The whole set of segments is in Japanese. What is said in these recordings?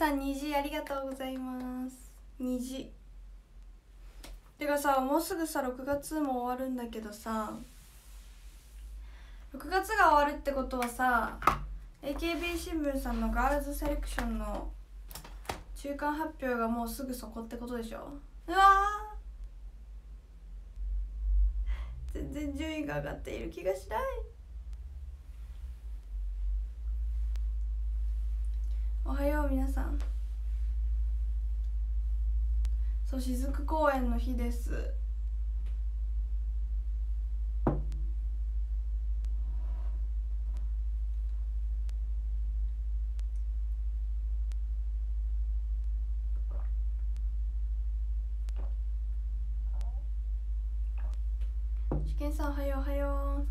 さん虹ありがとうございます。虹てかさ、もうすぐさ6月も終わるんだけどさ、6月が終わるってことはさ AKB 新聞さんのガールズセレクションの中間発表がもうすぐそこってことでしょ。うわー、全然順位が上がっている気がしない。おはよう皆さん。そう、雫公演の日です。試験さんおはようおはよ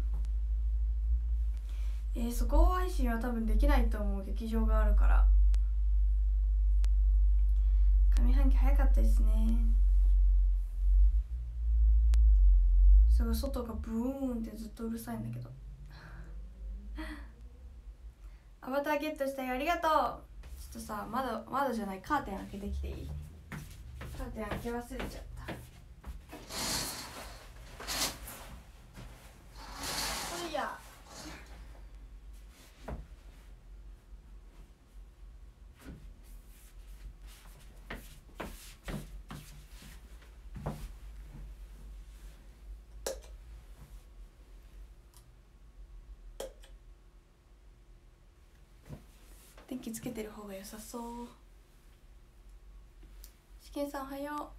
う。速報配信は多分できないと思う、劇場があるから。上半期早かったですね。すごい外がブーンってずっとうるさいんだけど。アバターゲットしたよ、ありがとう。ちょっとさ、窓じゃない、カーテン開けてきていい？カーテン開け忘れちゃった。おいや。電気つけてる方が良さそう。試験さんおはよう。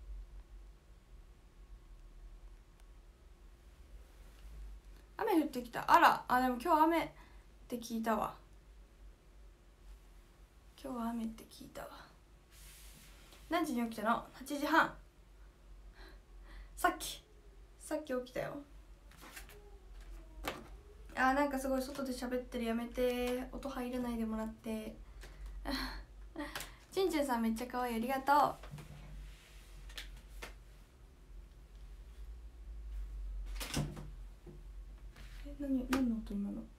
雨降ってきた。あら、でも今日雨って聞いたわ。今日は雨って聞いたわ。何時に起きたの？8時半。さっき起きたよ。なんかすごい外で喋ってる、やめて。音入らないでもらってちんちんさんめっちゃ可愛い、ありがとう。何の音今の。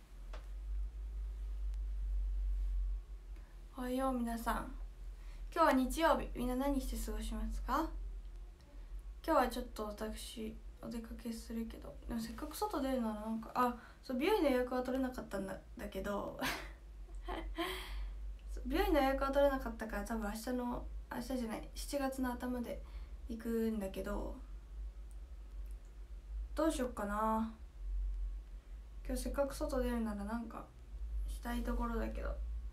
おはよう皆さん。今日は日曜日、みんな何して過ごしますか？今日はちょっと私お出かけするけど、でもせっかく外出るならなんかそう美容院の予約は取れなかったんだけど美容院の予約は取れなかったから多分明日じゃない7月の頭で行くんだけど、どうしよっかな。今日せっかく外出るならなんかしたいところだけど、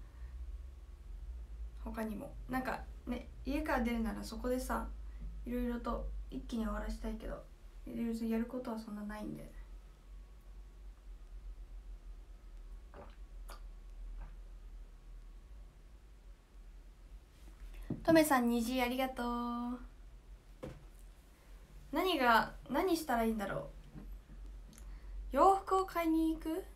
他にもなんかね、家から出るならそこでさいろいろと一気に終わらしたいけど、いろいろやることはそんなないんで。とめさん虹ありがとう。何したらいいんだろう。洋服を買いに行く？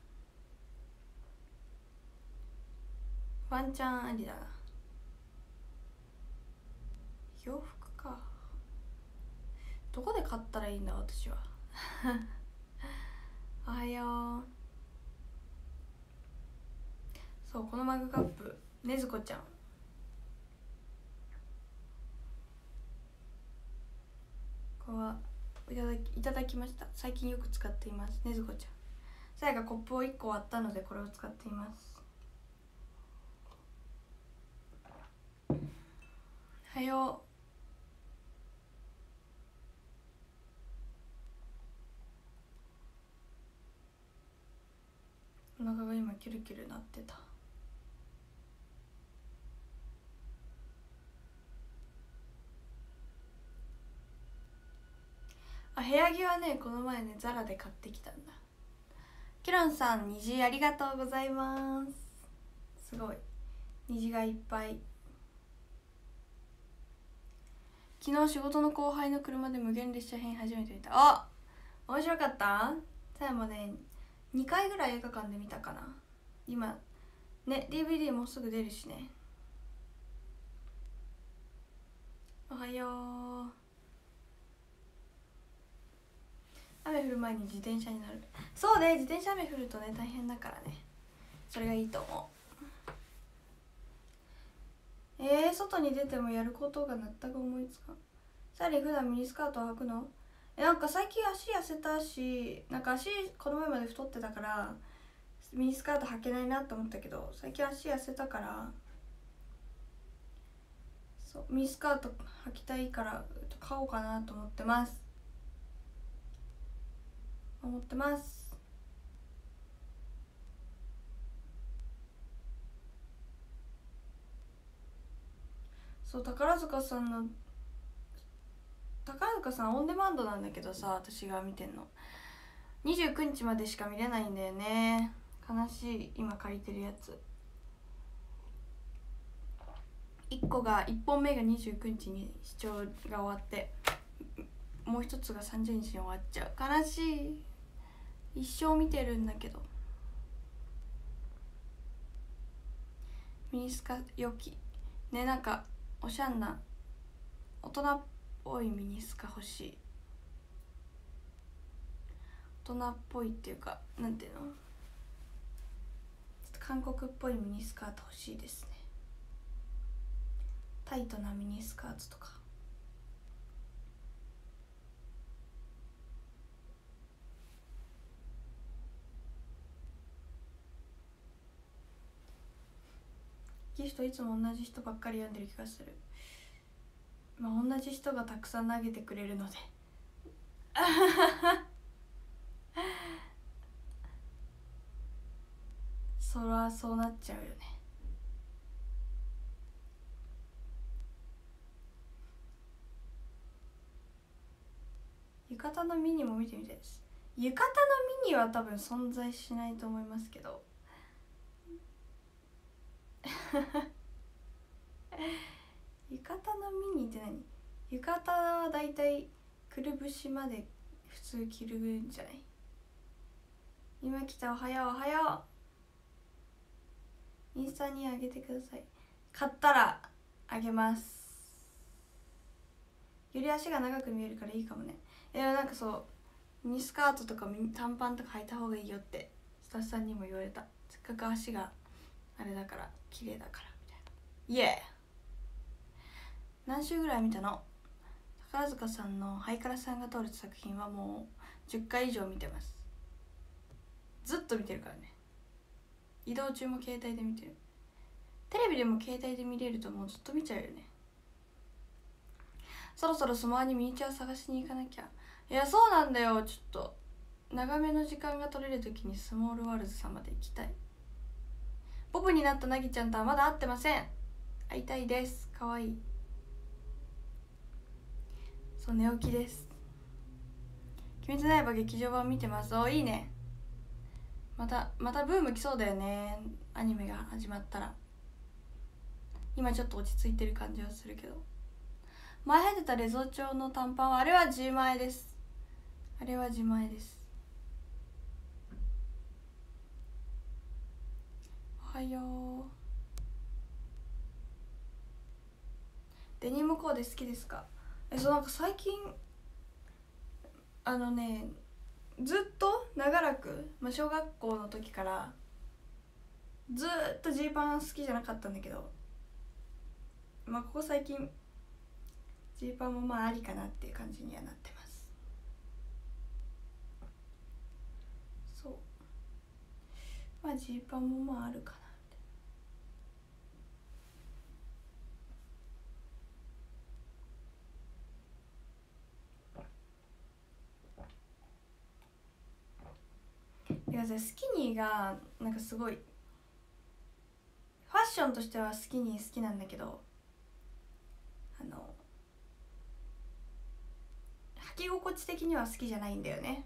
ワンチャンありだな。洋服か。どこで買ったらいいんだ私はおはよう。そう、このマグカップねずこちゃん、これはいただきました。最近よく使っています。ねずこちゃん。さやがコップを1個割ったのでこれを使っています。はよう。お腹が今キュルキュルなってた。部屋着はねこの前ねザラで買ってきたんだ。キロンさん虹ありがとうございます。すごい虹がいっぱい。昨日仕事の後輩の車で無限列車編初めて見た。面白かった。さやもね2回ぐらい映画館で見たかな。今ね DVD もうすぐ出るしね。おはよう。雨降る前に自転車になる。そうね、自転車雨降るとね大変だからね、それがいいと思う。 外に出てもやることが全く思いつかん。サリー普段ミニスカートを履くの？なんか最近足痩せたし、なんか足この前まで太ってたからミニスカート履けないなと思ったけど、最近足痩せたからそうミニスカート履きたいから買おうかなと思ってます。そう宝塚さんオンデマンドなんだけどさ、私が見てんの29日までしか見れないんだよね。悲しい。今借りてるやつ1本目が29日に視聴が終わって、もう一つが30日に終わっちゃう。悲しい。一生見てるんだけど。ミニスカ良きね。なんかおしゃんな大人っぽいミニスカ欲しい。大人っぽいっていうか、なんていうの、ちょっと韓国っぽいミニスカート欲しいですね。タイトなミニスカートとか。ギフトいつも同じ人ばっかり読んでる気がする。まあ同じ人がたくさん投げてくれるのでそらそうなっちゃうよね。浴衣のミニも見てみたいです。浴衣のミニは多分存在しないと思いますけど浴衣のミニって何？浴衣はだいたいくるぶしまで普通着るんじゃない？今来た。おはようおはよう。インスタにあげてください。買ったらあげます。より足が長く見えるからいいかもね。なんかそうミニスカートとか短パンとか履いた方がいいよってスタッフさんにも言われた。せっかく足があれだから綺麗だからみたいな。イエー。何週ぐらい見たの？宝塚さんのハイカラさんが通る作品はもう10回以上見てます。ずっと見てるからね。移動中も携帯で見てる。テレビでも携帯で見れるともうずっと見ちゃうよね。そろそろスマホにミニチュア探しに行かなきゃ。いやそうなんだよ。ちょっと長めの時間が取れる時にスモールワールズさんまで行きたい。ボブになったなぎちゃんとはまだ会ってません。会いたいです。かわいい。そう寝起きです。鬼滅の刃劇場版見てます。おいいね。またブーム来そうだよね、アニメが始まったら。今ちょっと落ち着いてる感じはするけど、前入ってたレゾ調の短パンはあれは自前です。あれは自前です。おはよう。デニムコーデ好きですか？そうなんか最近ずっと長らく、小学校の時からずっとジーパン好きじゃなかったんだけど、ここ最近ジーパンもありかなっていう感じにはなってます。そうジーパンもあるかな。いやスキニーがなんかすごいファッションとしてはスキニー好きなんだけど、履き心地的には好きじゃないんだよね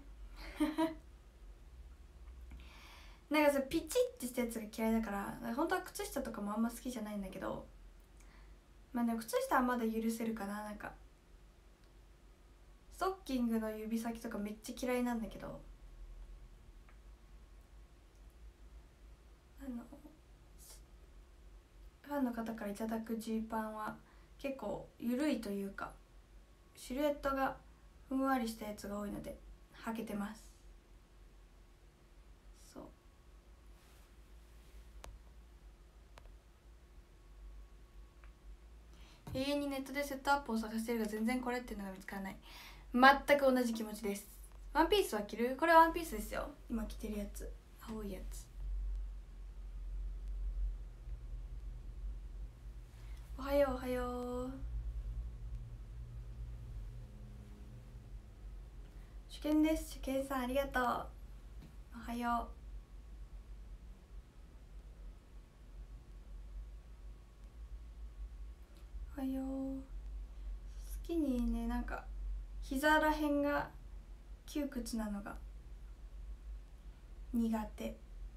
なんかピチッてしたやつが嫌いだから、本当は靴下とかもあんま好きじゃないんだけど、でも靴下はまだ許せるかな。なんかストッキングの指先とかめっちゃ嫌いなんだけど、ファンの方からいただくジーパンは結構緩いというか、シルエットがふんわりしたやつが多いので履けてます。そう永遠にネットでセットアップを探してるが全然これっていうのが見つからない。全く同じ気持ちです。ワンピースは着る？これワンピースですよ、今着てるやつ、青いやつ。おはようおはよう。主権です。主権さんありがとう。おはよう。おはよう。好きにね、なんか膝らへんが窮屈なのが苦手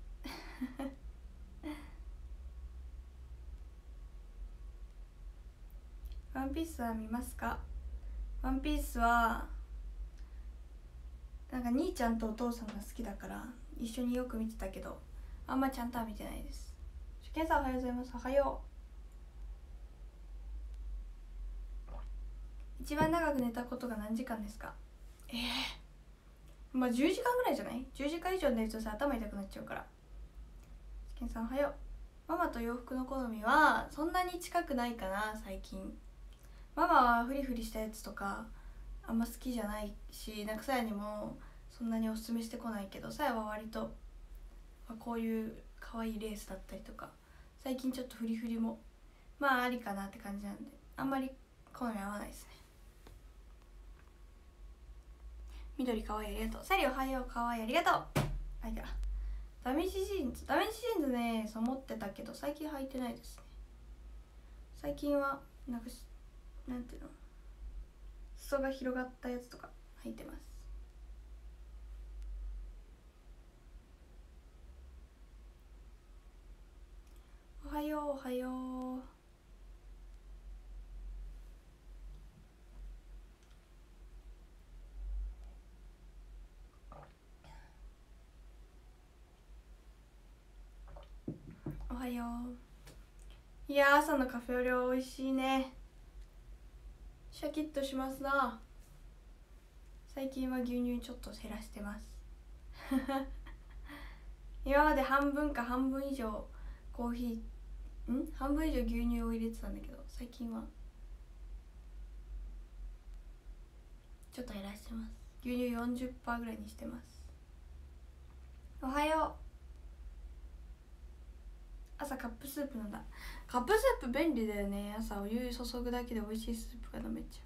ワンピースは見ますか？ワンピースはなんか兄ちゃんとお父さんが好きだから一緒によく見てたけど、あんまちゃんとは見てないです。主権さんおはようございます。おはよう。一番長く寝たことが何時間ですか？まあ10時間ぐらいじゃない？ 10 時間以上寝るとさ頭痛くなっちゃうから。主権さんおはよう。ママと洋服の好みはそんなに近くないかな最近。ママはフリフリしたやつとかあんま好きじゃないし、なんかさやにもそんなにおすすめしてこないけど、さやは割と、こういう可愛いレースだったりとか、最近ちょっとフリフリもまあありかなって感じなんで、あんまり好み合わないですね。緑可愛いありがとう。サリおはよう可愛いありがとう。あ、いやダメージジーンズ、ダメージジーンズね、そう持ってたけど最近履いてないですね。最近はなんかなんていうの、裾が広がったやつとか履いてます。おはようおはよう。おはよう。いや朝のカフェオレは美味しいね。シャキッとしますな。最近は牛乳ちょっと減らしてます今まで半分か半分以上コーヒー半分以上牛乳を入れてたんだけど、最近はちょっと減らしてます。牛乳 40% ぐらいにしてます。おはよう。朝カップスープ飲んだ。カップスープ便利だよね。朝お湯注ぐだけで美味しいスープが飲めちゃ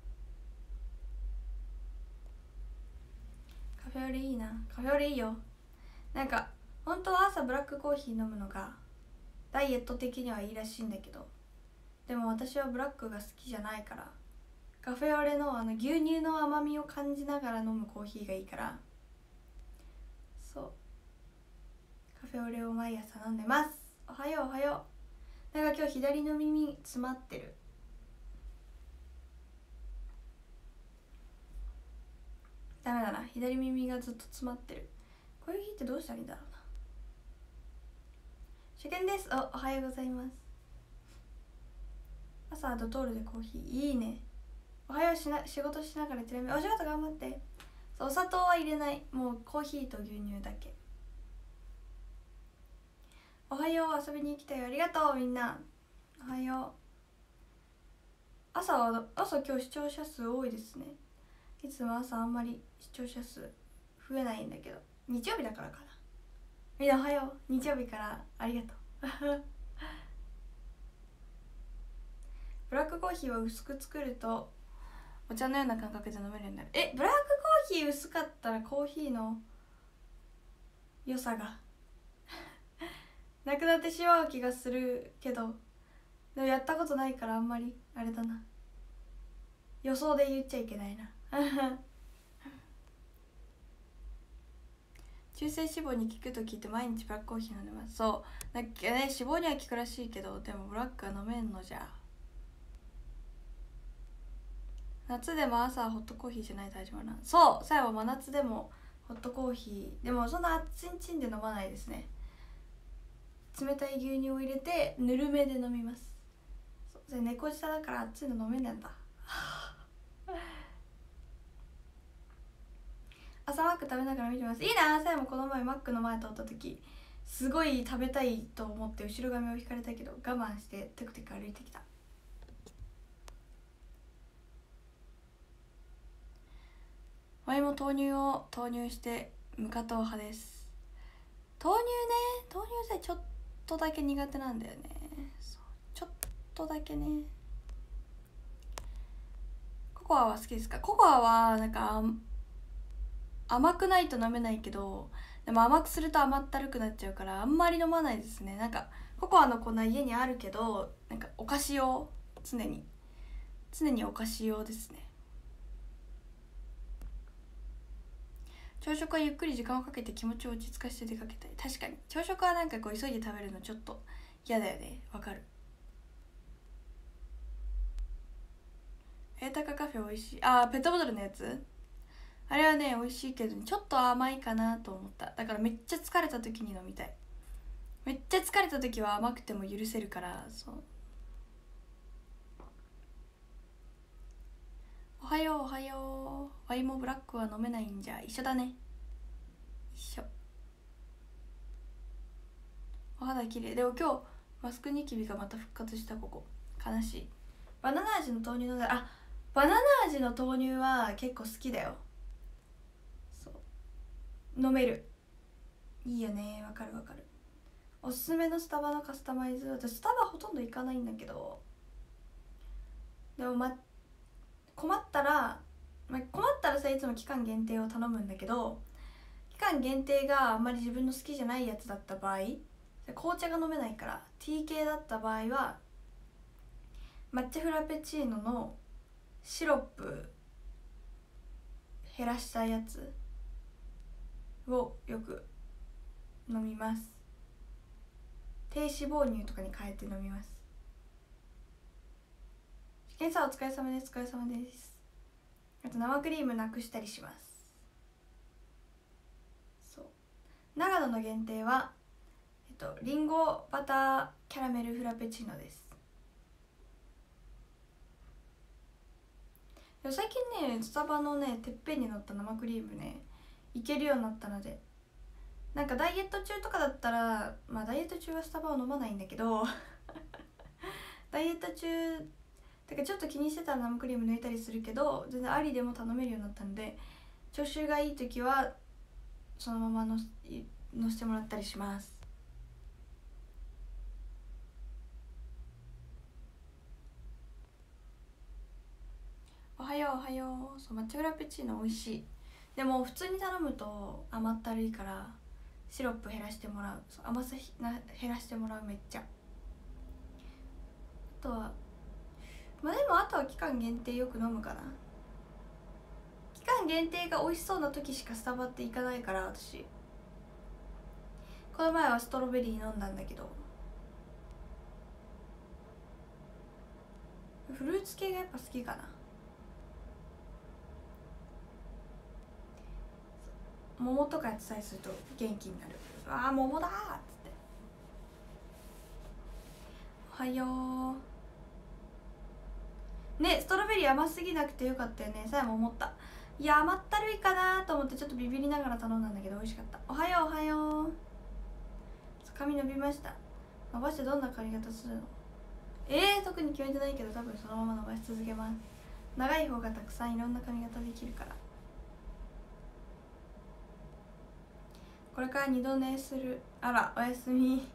う。カフェオレいいな。カフェオレいいよ。なんか本当は朝ブラックコーヒー飲むのがダイエット的にはいいらしいんだけど、でも私はブラックが好きじゃないから、カフェオレの牛乳の甘みを感じながら飲むコーヒーがいいから、そうカフェオレを毎朝飲んでます。おはようおはよう。なんか今日左の耳詰まってる。ダメだな、左耳がずっと詰まってる。こういう日ってどうしたらいいんだろうな。初見です。おはようございます。朝ドトールでコーヒーいいね。おはよう。仕事しながらテレビお仕事頑張って。そう、お砂糖は入れない、もうコーヒーと牛乳だけ。おはよう、遊びに来たよ。ありがとうみんな。おはよう。朝今日視聴者数多いですね。いつも朝あんまり視聴者数増えないんだけど、日曜日だからかな。みんなおはよう。日曜日からありがとうブラックコーヒーは薄く作るとお茶のような感覚で飲めるようになる。ブラックコーヒー薄かったらコーヒーの良さがなくなってしまう気がするけど、でもやったことないからあんまりあれだな。予想で言っちゃいけないな中性脂肪に効くと聞いて毎日ブラックコーヒー飲んでます。そうだっけね、脂肪には効くらしいけど、でもブラックは飲めんのじゃ。夏でも朝はホットコーヒーじゃないと始まらん。そう、さやは真夏でもホットコーヒーでもそんな熱いんちんで飲まないですね。冷たい牛乳を入れてぬるめで飲みます。それ猫舌だから熱いの飲めないんだ朝マック食べながら見てます。いいな。さやもこの前マックの前通った時すごい食べたいと思って後ろ髪を引かれたけど我慢してテクテク歩いてきた。 ワイも豆乳を投入して無加糖派です。豆乳ね、豆乳でちょっとだけ苦手なんだよね。そうちょっとだけね。ココアは好きですか？ココアはなんか甘くないと飲めないけど、でも甘くすると甘ったるくなっちゃうからあんまり飲まないですね。なんかココアの粉家にあるけど、なんかお菓子用、常にお菓子用ですね。朝食はゆっくり時間をかけて気持ちを落ち着かせて出かけたい。確かに朝食はなんかこう急いで食べるのちょっと嫌だよね。わかる。エータカカフェ美味しい。ペットボトルのやつ、あれはね美味しいけどちょっと甘いかなと思った。だからめっちゃ疲れた時に飲みたい。めっちゃ疲れた時は甘くても許せるから。そう、おはようおはよう。ワイもブラックは飲めないんじゃ。一緒だね、一緒。お肌綺麗。でも今日マスクニキビがまた復活した。ここ悲しい。バナナ味の豆乳のバナナ味の豆乳は結構好きだよ。そう、飲める。いいよね。わかるわかる。おすすめのスタバのカスタマイズ、私スタバほとんど行かないんだけど、でも困ったらさ、いつも期間限定を頼むんだけど、期間限定があんまり自分の好きじゃないやつだった場合、紅茶が飲めないから T 系だった場合は抹茶フラペチーノのシロップ減らしたやつをよく飲みます。低脂肪乳とかに変えて飲みます。試験さんお疲れ様です。お疲れ様です。あと生クリームなくしたりします。そう、長野の限定はリンゴバターキャラメルフラペチーノです。でも最近ねスタバのねてっぺんに乗った生クリームねいけるようになったので、なんかダイエット中とかだったら、ダイエット中はスタバを飲まないんだけどダイエット中だからちょっと気にしてたら生クリーム抜いたりするけど、全然ありでも頼めるようになったので、調子がいい時はそのままのせてもらったりします。おはようおはよう。そう、抹茶フラペチーノ美味しい。でも普通に頼むと甘ったるいからシロップ減らしてもらう。そう、甘さ減らしてもらう。めっちゃ。あとはでもあとは期間限定よく飲むかな。期間限定が美味しそうな時しかスタバって行かないから。私この前はストロベリー飲んだんだけど、フルーツ系がやっぱ好きかな。桃とかやってたりすると元気になる。桃だーっつって。おはようね。ストロベリー甘すぎなくてよかったよね。さえも思った。いや甘ったるいかなと思ってちょっとビビりながら頼んだんだけど美味しかった。おはようおはよう。髪伸びました。伸ばしてどんな髪型するの？特に決めてないけど多分そのまま伸ばし続けます。長い方がたくさんいろんな髪型できるから。これから二度寝する。あらおやすみ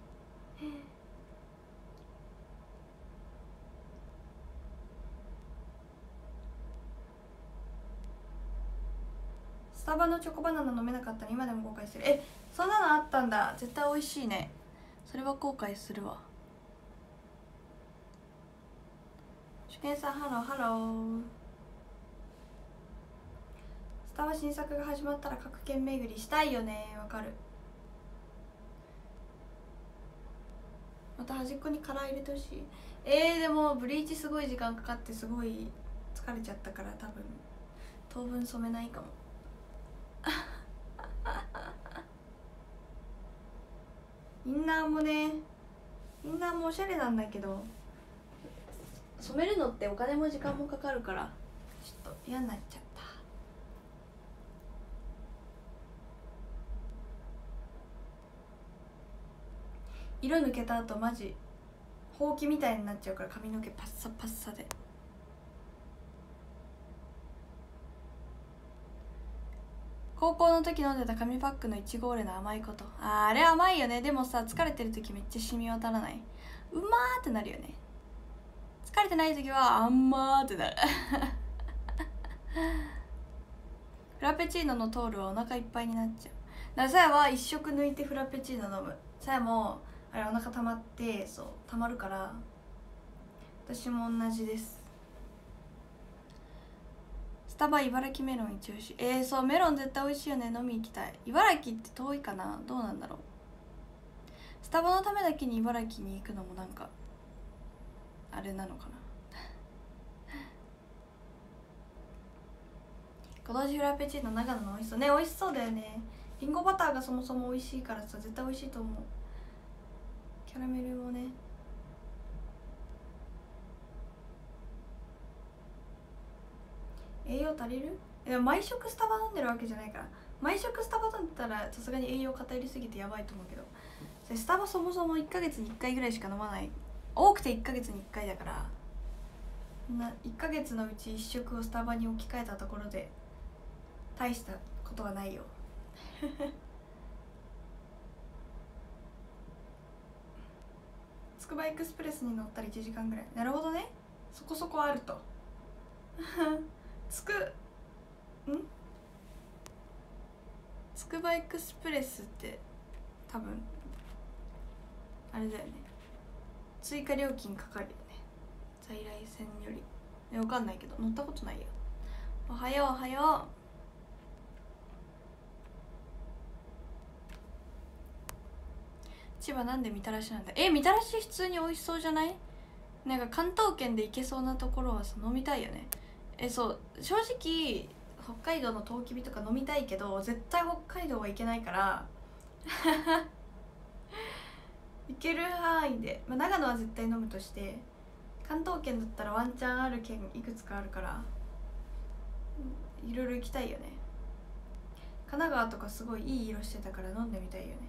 スタバのチョコバナナ飲めなかったら今でも後悔する。そんなのあったんだ。絶対美味しいね。それは後悔するわ。主健さんハローハロー。スタバ新作が始まったら各県巡りしたいよね。わかる。また端っこにカラー入れてほしい。でもブリーチすごい時間かかってすごい疲れちゃったから多分当分染めないかもインナーもおしゃれなんだけど、染めるのってお金も時間もかかるからちょっと嫌になっちゃった。色抜けた後マジほうきみたいになっちゃうから髪の毛パッサパッサで。 高校の時飲んでた紙パックのいちごオレの甘いこと。あれ甘いよね。でもさ、疲れてる時めっちゃ染み渡らない？うまーってなるよね。疲れてない時はあんまーってなるフラペチーノのトールはお腹いっぱいになっちゃう。だからさやは一食抜いてフラペチーノ飲む。さやもあれお腹溜まって、そう溜まるから、私も同じです。スタバ茨城メロン一押し。そうメロン絶対美味しいよね。飲み行きたい。茨城って遠いかな、どうなんだろう。スタバのためだけに茨城に行くのもなんかあれなのかなご当地フラペチーノ長野の美味しそうね。美味しそうだよね。リンゴバターがそもそも美味しいからさ、絶対美味しいと思う。キャラメルもね。栄養足りる？毎食スタバ飲んでるわけじゃないから。毎食スタバ飲んでたらさすがに栄養偏りすぎてやばいと思うけど、スタバそもそも1ヶ月に1回ぐらいしか飲まない。多くて1ヶ月に1回だから、1ヶ月のうち1食をスタバに置き換えたところで大したことはないよつくばエクスプレスに乗ったら1時間ぐらい。なるほどね、そこそこあるとつくばエクスプレスって多分あれだよね、追加料金かかるよね、在来線より。わかんないけど乗ったことないよ。おはようおはよう。千葉なんでみたらしなんだ。みたらし普通に美味しそうじゃない？なんか関東圏で行けそうなところはさ飲みたいよね。そう正直北海道のとうきびとか飲みたいけど、絶対北海道は行けないから行ける範囲で、長野は絶対飲むとして、関東圏だったらワンチャンある県いくつかあるから、いろいろ行きたいよね。神奈川とかすごいいい色してたから飲んでみたいよね。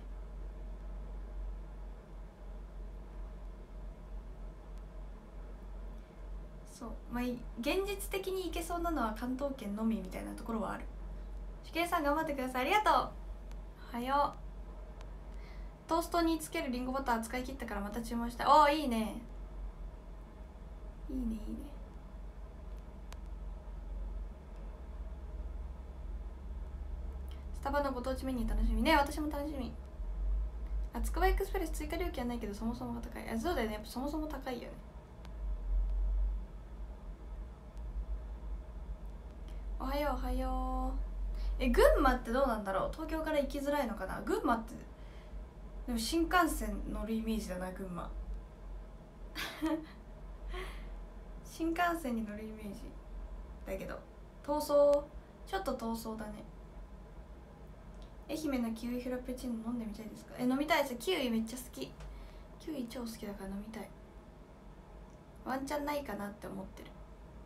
そう、現実的に行けそうなのは関東圏のみみたいなところはある。しけいさん頑張ってください。ありがとう。おはよう。トーストにつけるリンゴバター使い切ったからまた注文した。おーいいねいいねいいね。スタバのご当地メニュー楽しみね。私も楽しみ。つくばエクスプレス追加料金はないけどそもそもが高い。そうだよね、やっぱそもそも高いよね。おはようおはよう。群馬ってどうなんだろう。東京から行きづらいのかな。群馬ってでも新幹線乗るイメージだな、群馬新幹線に乗るイメージだけど、逃走、ちょっと逃走だね。愛媛のキウイフラペチーノ飲んでみたいですか？飲みたいです。キウイめっちゃ好き。キウイ超好きだから飲みたい。ワンチャンないかなって思ってる。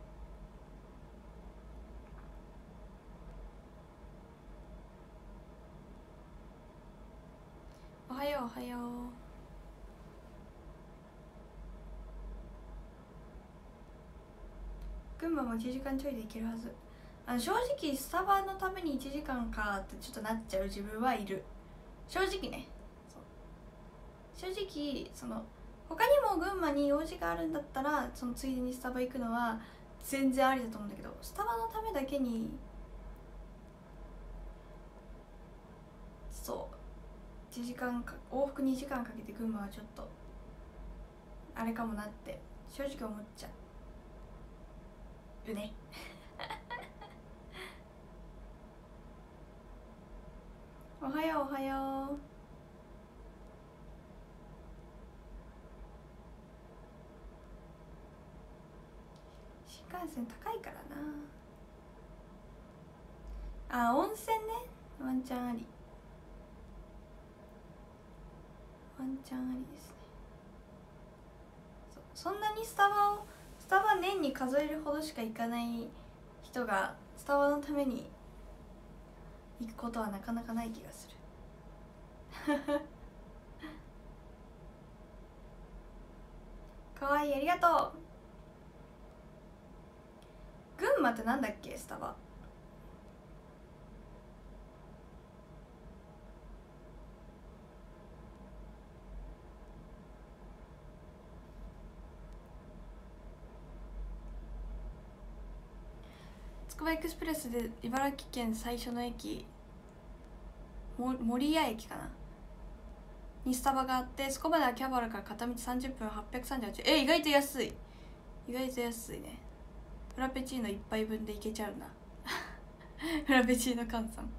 おはようおはよう。群馬も1時間ちょいで行けるはず。正直スタバのために1時間かってちょっとなっちゃう自分はいる。正直ね。正直他にも群馬に用事があるんだったらそのついでにスタバ行くのは全然ありだと思うんだけど、スタバのためだけに1時間か往復2時間かけて群馬はちょっとあれかもなって正直思っちゃうねおはようおはよう。新幹線高いからな。温泉ね、ワンチャンあり。ワンチャンありですね。そんなにスタバ年に数えるほどしか行かない人がスタバのために行くことはなかなかない気がするかわいい、ありがとう。群馬ってなんだっけ、スタバ。 つくばエクスプレスで茨城県最初の駅守谷駅かなにスタバがあって、そこまではキャバルから片道30分838円。意外と安い、意外と安いね。フラペチーノ1杯分でいけちゃうんだフラペチーノ換算。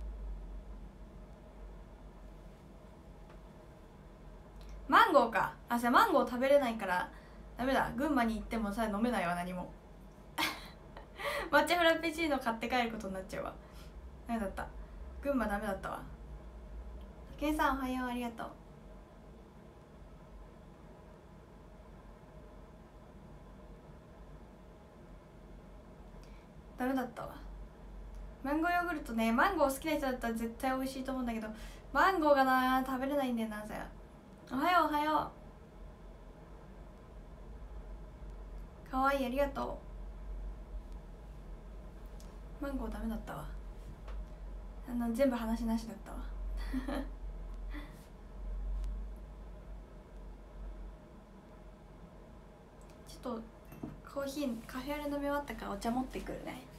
マンゴーか。あ、さ、マンゴー食べれないからダメだ。群馬に行ってもさ飲めないわ、何も抹茶フラペチーノ買って帰ることになっちゃうわ。ダメだった、群馬ダメだったわ。けいさんおはよう、ありがとう。ダメだったわ。マンゴーヨーグルトね、マンゴー好きな人だったら絶対美味しいと思うんだけど、マンゴーがな食べれないんだよな。ぜおはようおはよう、かわいい、ありがとう。マンゴーダメだったわ。全部話なしだったわちょっとコーヒーカフェオレ飲み終わったからお茶持ってくるね。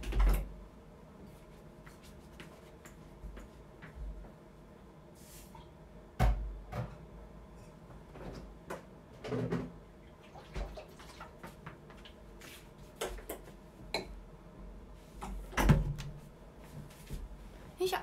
よいしょ。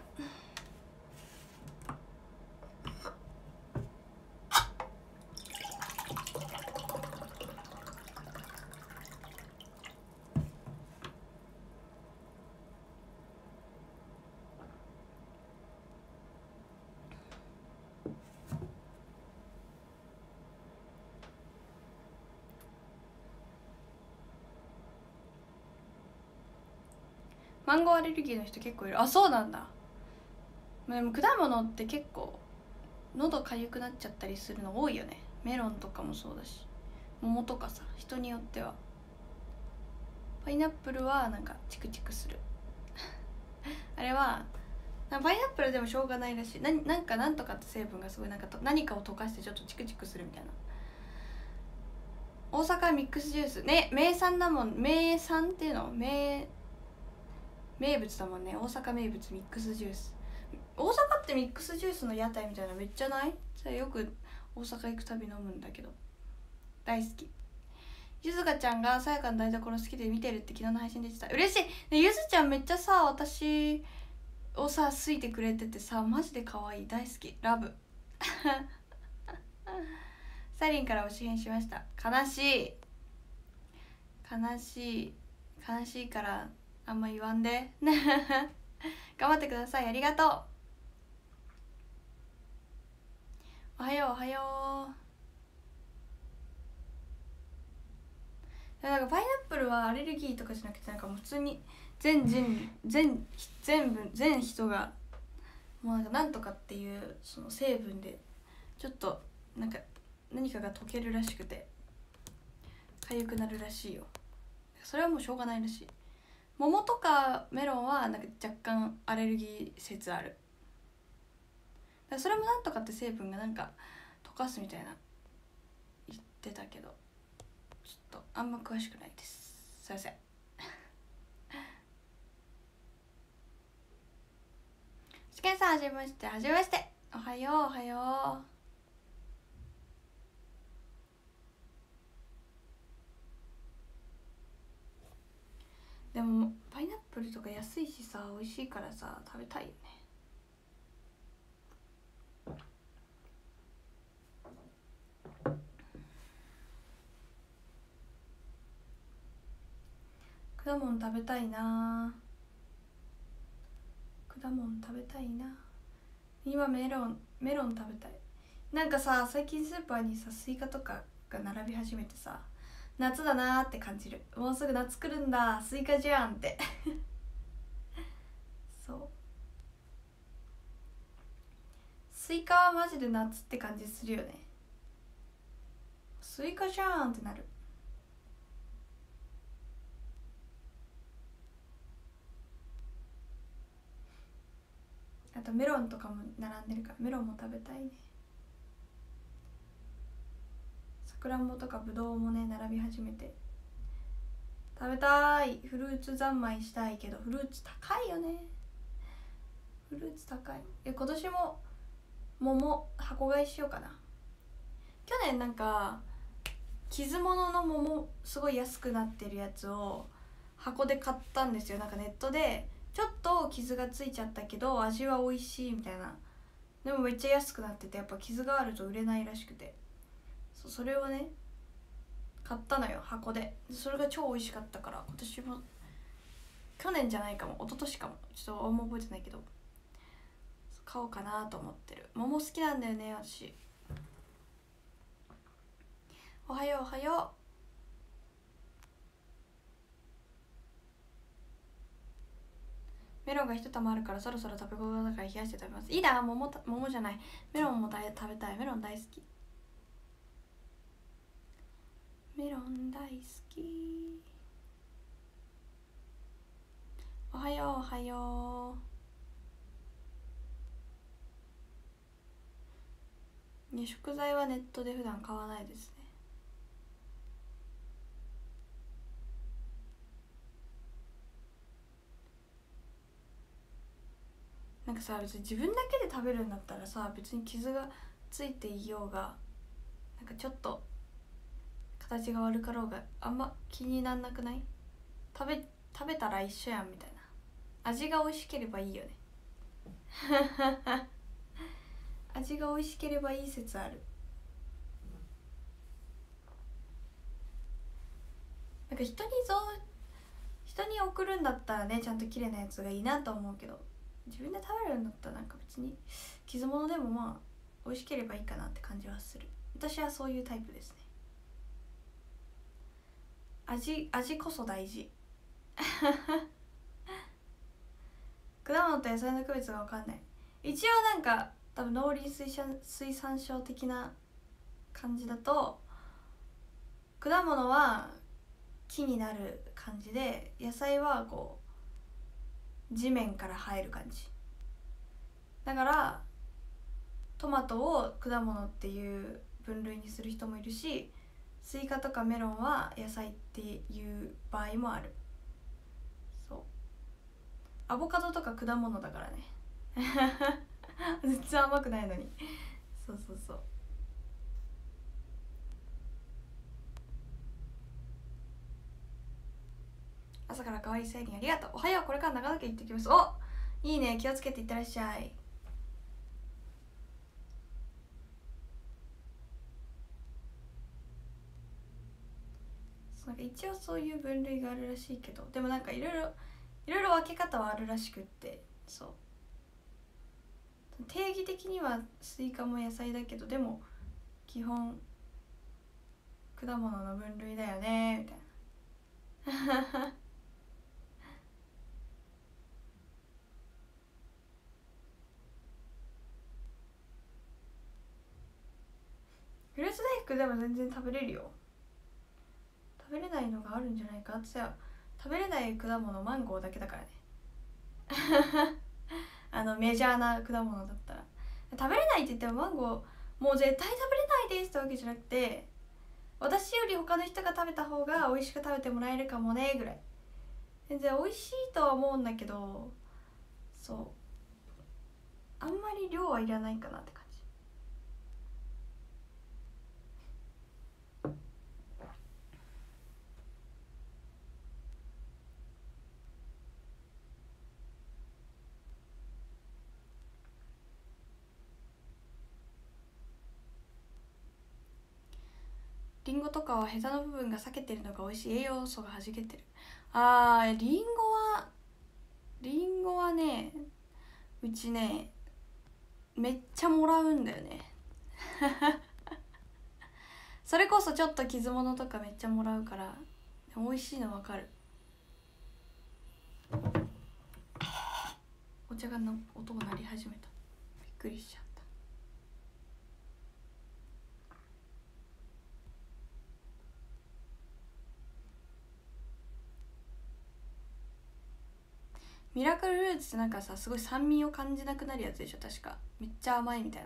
マンゴーアレルギーの人結構いる。あ、そうなんだ。でも果物って結構喉かゆくなっちゃったりするの多いよね。メロンとかもそうだし、桃とかさ、人によっては。パイナップルはなんかチクチクするあれはパイナップルでもしょうがないらしい。なんかなんとかって成分がすごいなんか何かを溶かしてちょっとチクチクするみたいな。大阪ミックスジュースね、名産だもん。名産っていうの名物だもんね。大阪名物ミックスジュース。大阪ってミックスジュースの屋台みたいなめっちゃない？それよく大阪行くたび飲むんだけど大好き。ゆずかちゃんがさやかの台所好きで見てるって昨日の配信で言ってた。嬉しいね。ゆずちゃんめっちゃさ私をさ好いてくれててさ、マジで可愛い、大好き、ラブサリンから推し変しました。悲しいからあんま言わんで頑張ってください。ありがとう。おはようおはよう。なんかパイナップルはアレルギーとかじゃなくて、なんかもう普通に全人がもうなんとかっていうその成分でちょっとなんか何かが溶けるらしくて痒くなるらしいよ。それはもうしょうがないらしい。桃とかメロンはなんか若干アレルギー説ある。だからそれもなんとかって成分がなんか溶かすみたいな言ってたけど、ちょっとあんま詳しくないです、すいませんしけんさんはじめまして。はじめまして。おはようおはよう。でもパイナップルとか安いしさ、美味しいからさ食べたいよね。果物食べたいな。果物食べたいな。今メロン食べたい。なんかさ最近スーパーにさスイカとかが並び始めてさ、夏だなーって感じる。もうすぐ夏来るんだ、スイカじゃんってそう、スイカはマジで夏って感じするよね。スイカじゃんってなる。あとメロンとかも並んでるからメロンも食べたいね。さくらんぼとかぶどうもね並び始めて食べたい。フルーツ三昧したいけどフルーツ高いよね。フルーツ高い。今年も桃箱買いしようかな。去年なんか傷物の桃すごい安くなってるやつを箱で買ったんですよ。なんかネットでちょっと傷がついちゃったけど味は美味しいみたいな。でもめっちゃ安くなってて、やっぱ傷があると売れないらしくて、それをね買ったのよ、箱で。それが超美味しかったから、今年も、去年じゃないかも一昨年かも、ちょっとあんま覚えてないけど買おうかなと思ってる。桃好きなんだよね私。おはようおはよう。メロンが一玉あるからそろそろ食べ頃だから冷やして食べます。いいな、桃じゃない、メロンも食べたい。メロン大好き。メロン大好き。おはようおはよう。ね、食材はネットで普段買わないですね。なんかさ、別に自分だけで食べるんだったらさ、別に傷がついていようが、なんかちょっと形が悪かろうがあんま気になんなくない？食べたら一緒やんみたいな。味が美味しければいいよね。味が美味しければいい説ある。なんか人に送るんだったらね、ちゃんと綺麗なやつがいいなと思うけど、自分で食べるんだったらなんか別に傷物でもまあ美味しければいいかなって感じはする。私はそういうタイプですね。味こそ大事。果物と野菜の区別が分かんない。一応なんか多分農林水産省的な感じだと、果物は木になる感じで、野菜はこう地面から生える感じだから、トマトを果物っていう分類にする人もいるし、スイカとかメロンは野菜っていう場合もある。そう、アボカドとか果物だからね。全然甘くないのに。そうそうそう。朝から可愛いサイリンありがとう。おはよう。これから長野県行ってきます。お、いいね、気をつけていってらっしゃい。なんか一応そういう分類があるらしいけど、でもなんかいろいろ分け方はあるらしくって、そう、定義的にはスイカも野菜だけど、でも基本果物の分類だよねみたいな。フルーツ大福でも全然食べれるよ。食べれないのがあるんじゃないかってさ、食べれない果物マンゴーだけだからね。メジャーな果物だったら。食べれないって言ってもマンゴーもう絶対食べれないですってわけじゃなくて、私より他の人が食べた方が美味しく食べてもらえるかもねぐらい。全然美味しいとは思うんだけど、そう、あんまり量はいらないかなって感じ。リンゴとかはヘタの部分が裂けてるのが美味しい。栄養素がはじけてる。リンゴはね、うちねめっちゃもらうんだよね。それこそちょっと傷物とかめっちゃもらうから、美味しいの分かる。お茶がの音が鳴り始めた。びっくりしちゃった。ミラクルフルーツってなんかさ、すごい酸味を感じなくなるやつでしょ確か。めっちゃ甘いみたいな。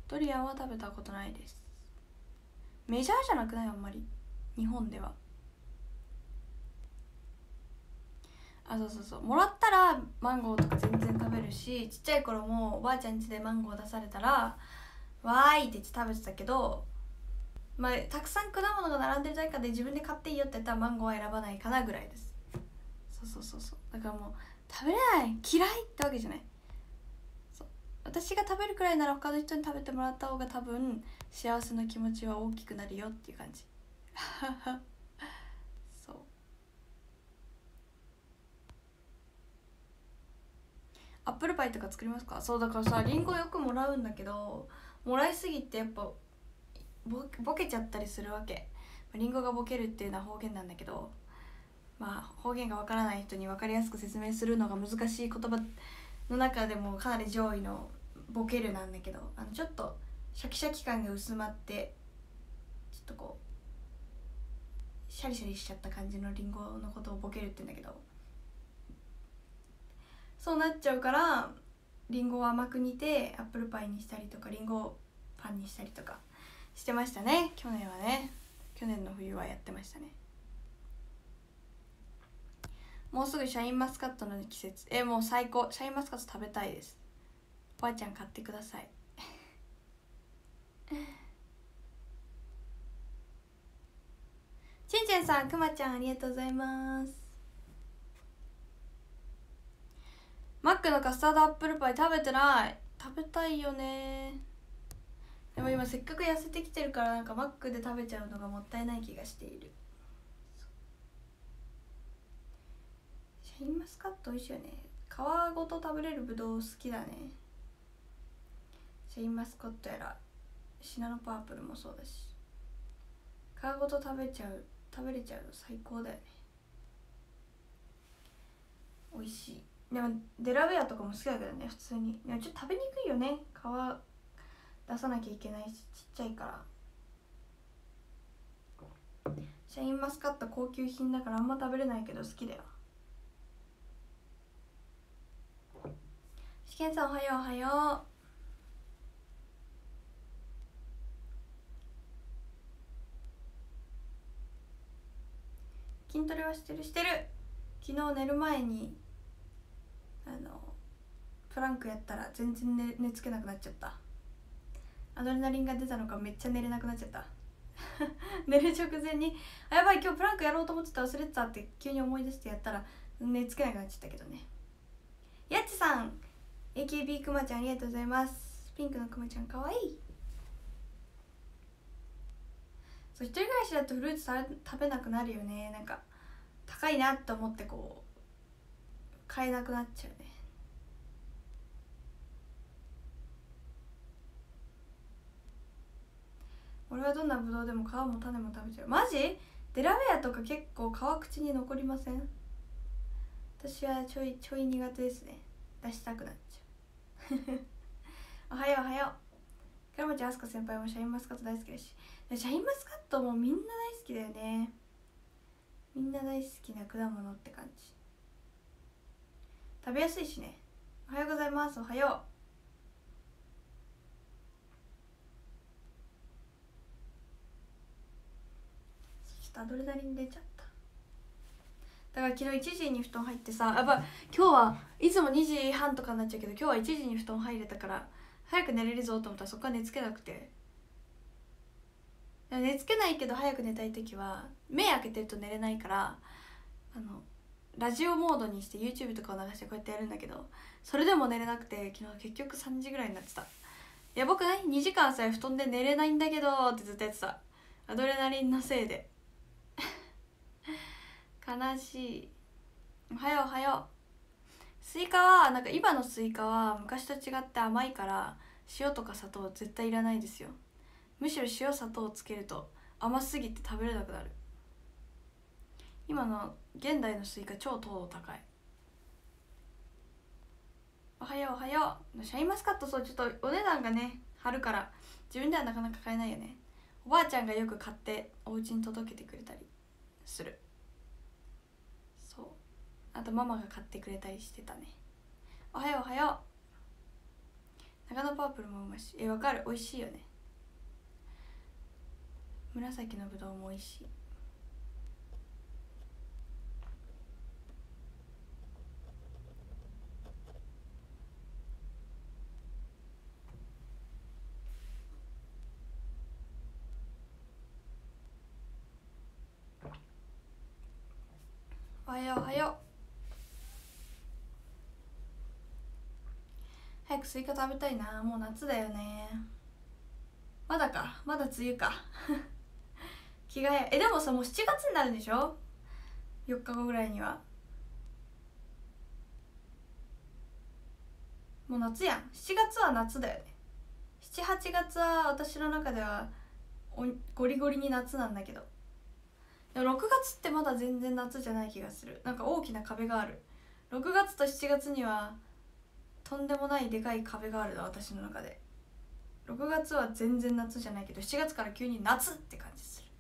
ドリアンは食べたことないです。メジャーじゃなくない？あんまり日本では。あ、そうそうそう、もらったらマンゴーとか全然食べるし、ちっちゃい頃もおばあちゃん家でマンゴー出されたらわーいって言って食べてたけど、まあたくさん果物が並んでる中で自分で買っていいよって言ったらマンゴーは選ばないかなぐらいです。そうだからもう食べれない嫌いってわけじゃない。そう、私が食べるくらいなら他の人に食べてもらった方が多分幸せの気持ちは大きくなるよっていう感じそう、アップルパイとか作りますか？そうだからさ、リンゴよくもらうんだけど、もらいすぎてやっぱボケちゃったりするわけ。リンゴがボケるっていうのは方言なんだけど、まあ方言がわからない人に分かりやすく説明するのが難しい言葉の中でもかなり上位のボケるなんだけど、ちょっとシャキシャキ感が薄まってちょっとこうシャリシャリしちゃった感じのリンゴのことをボケるって言うんだけど、そうなっちゃうからリンゴを甘く煮てアップルパイにしたりとかリンゴをパンにしたりとかしてましたね。去年はね、去年の冬はやってましたね。もうすぐシャインマスカットの季節。もう最高。シャインマスカット食べたいです。おばあちゃん買ってくださいちんちんさん、くまちゃんありがとうございます。マックのカスタードアップルパイ食べてない。食べたいよね。でも今せっかく痩せてきてるからなんかマックで食べちゃうのがもったいない気がしている。シャインマスカット美味しいよね。皮ごと食べれるぶどう好きだね。シャインマスカットやらシナノパープルもそうだし、皮ごと食べれちゃうの最高だよね。美味しい。でもデラウェアとかも好きだけどね、普通に。でもちょっと食べにくいよね、皮出さなきゃいけないし、ちっちゃいから。シャインマスカット高級品だからあんま食べれないけど好きだよ。しけんさんおはよう。おはよう。筋トレはしてる。昨日寝る前にプランクやったら全然寝つけなくなっちゃった。アドレナリンが出たのかめっちゃ寝れなくなっちゃった寝る直前にやばい今日プランクやろうと思ってた忘れてたって急に思い出してやったら寝つけなくなっちゃったけどね。やっちさん AKB くまちゃんありがとうございます。ピンクのくまちゃんかわいい。そう、一人暮らしだとフルーツ食べなくなるよね。なんか高いなって思ってこう買えなくなっちゃうね。俺はどんなブドウでも皮も種も食べちゃう。マジ？デラウェアとか結構皮口に残りません？私はちょい苦手ですね。出したくなっちゃうおはよう。倉持飛鳥先輩もシャインマスカット大好きだし、シャインマスカットもみんな大好きだよね。みんな大好きな果物って感じ。食べやすいしね。おはようございます。おはよう。ちょっとアドレナリン出ちゃった。だから昨日1時に布団入ってさ、やっぱ今日はいつも2時半とかになっちゃうけど、今日は1時に布団入れたから早く寝れるぞと思ったらそこは寝つけなくて。寝つけないけど早く寝たい時は目開けてると寝れないからラジオモードにして YouTube とかを流してこうやってやるんだけど、それでも寝れなくて昨日結局3時ぐらいになってた。やばくない？ 2 時間さえ布団で寝れないんだけどってずっとやってた。アドレナリンのせいで悲しい。おはよう。スイカはなんか今のスイカは昔と違って甘いから塩とか砂糖絶対いらないですよ。むしろ塩砂糖をつけると甘すぎて食べれなくなる。今の現代のスイカ超糖度高い。おはよう。シャインマスカット、そうちょっとお値段がね張るから自分ではなかなか買えないよね。おばあちゃんがよく買ってお家に届けてくれたりする。そう、あとママが買ってくれたりしてたね。おはよう。 長野パープルもうまいし、わかる、美味しいよね。紫のぶどうも美味しい。おはようおはよう。早くスイカ食べたいな。もう夏だよね。まだか、まだ梅雨か気が早い。でもさ、もう7月になるんでしょ、4日後ぐらいには。もう夏やん。7月は夏だよね。7、8月は私の中ではゴリゴリに夏なんだけど、でも6月ってまだ全然夏じゃない気がする。なんか大きな壁がある。6月と7月にはとんでもないでかい壁があるな、私の中で。6月は全然夏じゃないけど、7月から急に夏って感じする。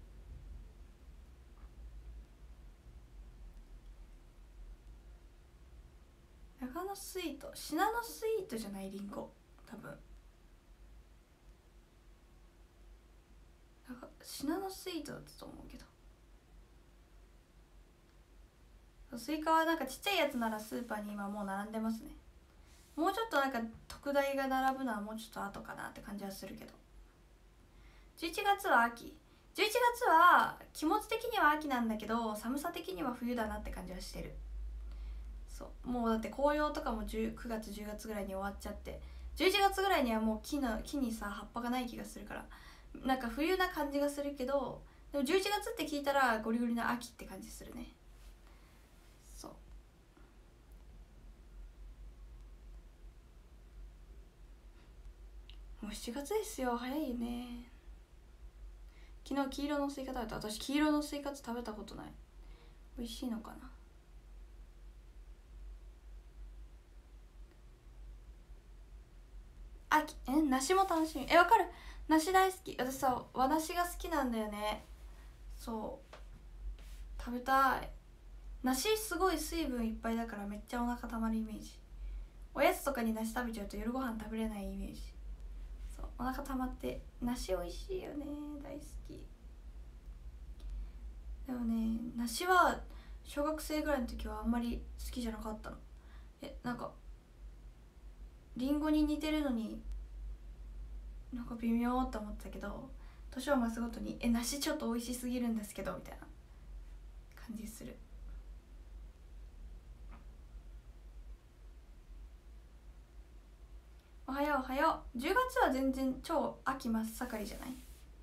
長野スイート、シナノスイートじゃない、リンゴ多分。なんかシナノスイートだったと思うけど。スイカはなんかちっちゃいやつならスーパーに今もう並んでますね。もうちょっとなんか特大が並ぶのはもうちょっと後かなって感じはするけど、11月は秋。11月は気持ち的には秋なんだけど、寒さ的には冬だなって感じはしてる。そう、もうだって紅葉とかも9月10月ぐらいに終わっちゃって、11月ぐらいにはもう木にさ葉っぱがない気がするから、なんか冬な感じがするけど、でも11月って聞いたらゴリゴリな秋って感じするね。そう、もう7月ですよ。早いよね。昨日黄色のスイカ食べた。私黄色のスイカって食べたことない。美味しいのかな。秋、梨も楽しみ。わかる、梨大好き。私さ、和梨が好きなんだよね。そう、食べたい。梨すごい水分いっぱいだからめっちゃお腹たまるイメージ。おやつとかに梨食べちゃうと夜ご飯食べれないイメージ。そう、お腹たまって。梨美味しいよね、大好き。でもね、梨は小学生ぐらいの時はあんまり好きじゃなかったの。なんかリンゴに似てるのになんか微妙って思ってたけど、年を増すごとに梨ちょっと美味しすぎるんですけどみたいな感じする。おはようおはよう。10月は全然超秋真っ盛りじゃない。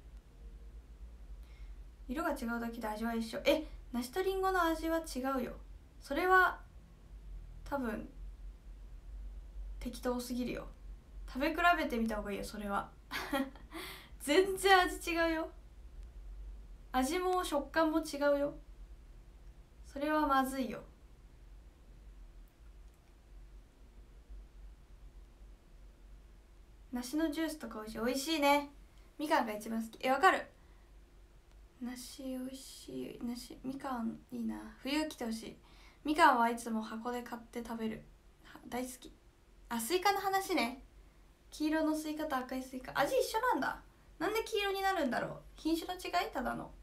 色が違うだけで味は一緒。梨とリンゴの味は違うよ。それは多分適当すぎるよ。食べ比べてみた方がいいよ、それは全然味違うよ。味も食感も違うよ。それはまずいよ。梨のジュースとか美味しい。美味しいね。みかんが一番好き。わかる。梨美味しい。梨、みかんいいな。冬来てほしい。みかんはいつも箱で買って食べる。大好き。スイカの話ね。黄色のスイカと赤いスイカ、味一緒なんだ。なんで黄色になるんだろう。品種の違い、ただの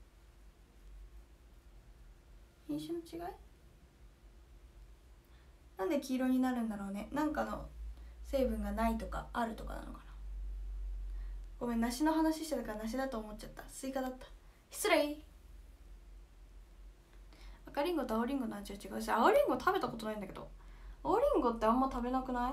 品種の違い。なんで黄色になるんだろうね。なんかの成分がないとかあるとかなのかな。ごめん、梨の話してたから梨だと思っちゃった。スイカだった。失礼。赤リンゴと青リンゴの味は違うし、青リンゴ食べたことないんだけど。青リンゴってあんま食べなくない？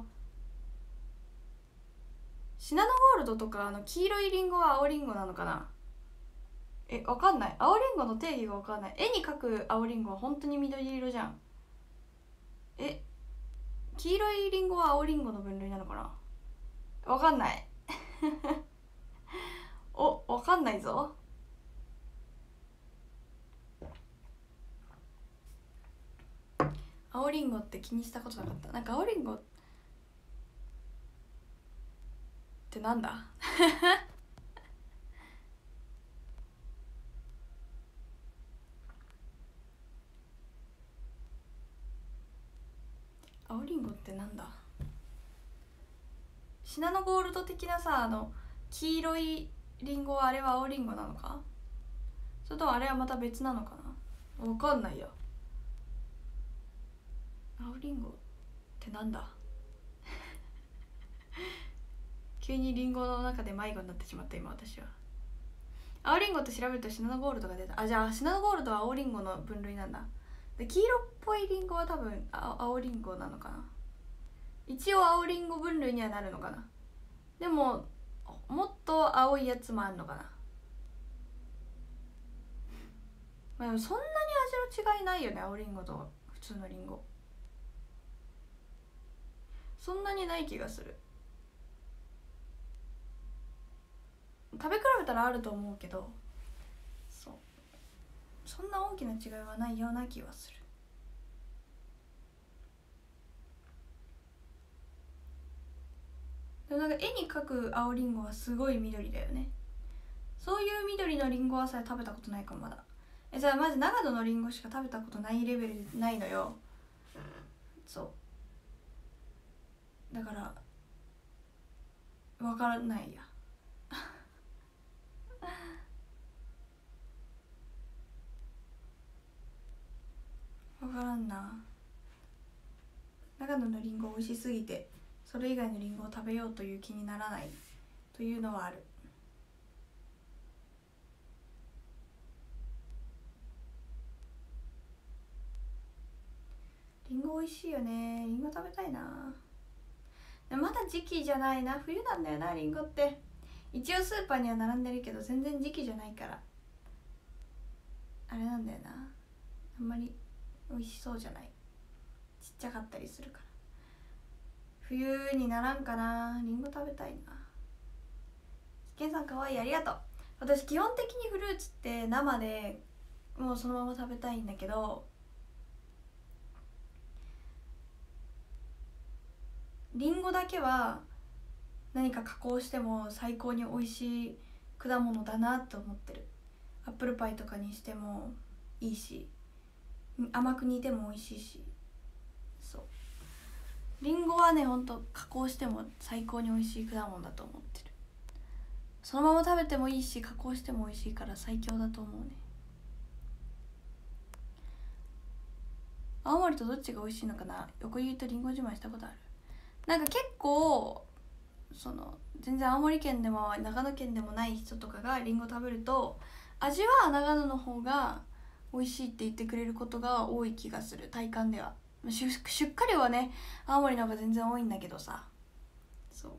シナノゴールドとか黄色いリンゴは青リンゴなのかな。わかんない。青リンゴの定義がわかんない。絵に描く青リンゴは本当に緑色じゃん。黄色いリンゴは青リンゴの分類なのかな。わかんないわかんないぞ。青リンゴって気にしたことなかった。なんか青リンゴってなんだ青リンゴってなんだ。 シナノゴールド的なさ、黄色いリンゴはあれは青リンゴなのか、それともあれはまた別なのかな、わかんないや。青リンゴってなんだ急にリンゴの中で迷子になってしまった今私は。青リンゴって調べるとシナノゴールドが出た。あ、じゃあシナノゴールドは青リンゴの分類なんだ。で黄色っぽいリンゴは多分青リンゴなのかな。一応青リンゴ分類にはなるのかな。でももっと青いやつもあるのかな。まあ、でもそんなに味の違いないよね、青リンゴと普通のリンゴ。そんなにない気がする。食べ比べたらあると思うけど、そんな大きな違いはないような気はする。でもなんか絵に描く青リンゴはすごい緑だよね。そういう緑のリンゴはさ食べたことないかもまだ。じゃあマジ長野のリンゴしか食べたことないレベルでないのよ。そうだから分からないや分からんな。長野のリンゴ美味しすぎてそれ以外のリンゴを食べようという気にならないというのはある。リンゴ美味しいよね。リンゴ食べたいな。でもまだ時期じゃないな、冬なんだよなリンゴって。一応スーパーには並んでるけど全然時期じゃないからあれなんだよな、あんまり美味しそうじゃない、ちっちゃかったりするから。冬にならんかな。リンゴ食べたいな。ケンさんかわいい、ありがとう。私基本的にフルーツって生でもうそのまま食べたいんだけど、リンゴだけは何か加工しても最高に美味しい果物だなと思ってる。アップルパイとかにしてもいいし、甘く煮ても美味しいし。そうリンゴはね、ほんと加工しても最高に美味しい果物だと思ってる。そのまま食べてもいいし加工しても美味しいから最強だと思うね。青森とどっちが美味しいのかな。横言うとリンゴ自慢したことある。なんか結構全然青森県でも長野県でもない人とかがリンゴ食べると味は長野の方が美味しいって言ってくれることが多い気がする、体感では。出荷量はね青森の方が全然多いんだけどさ、そう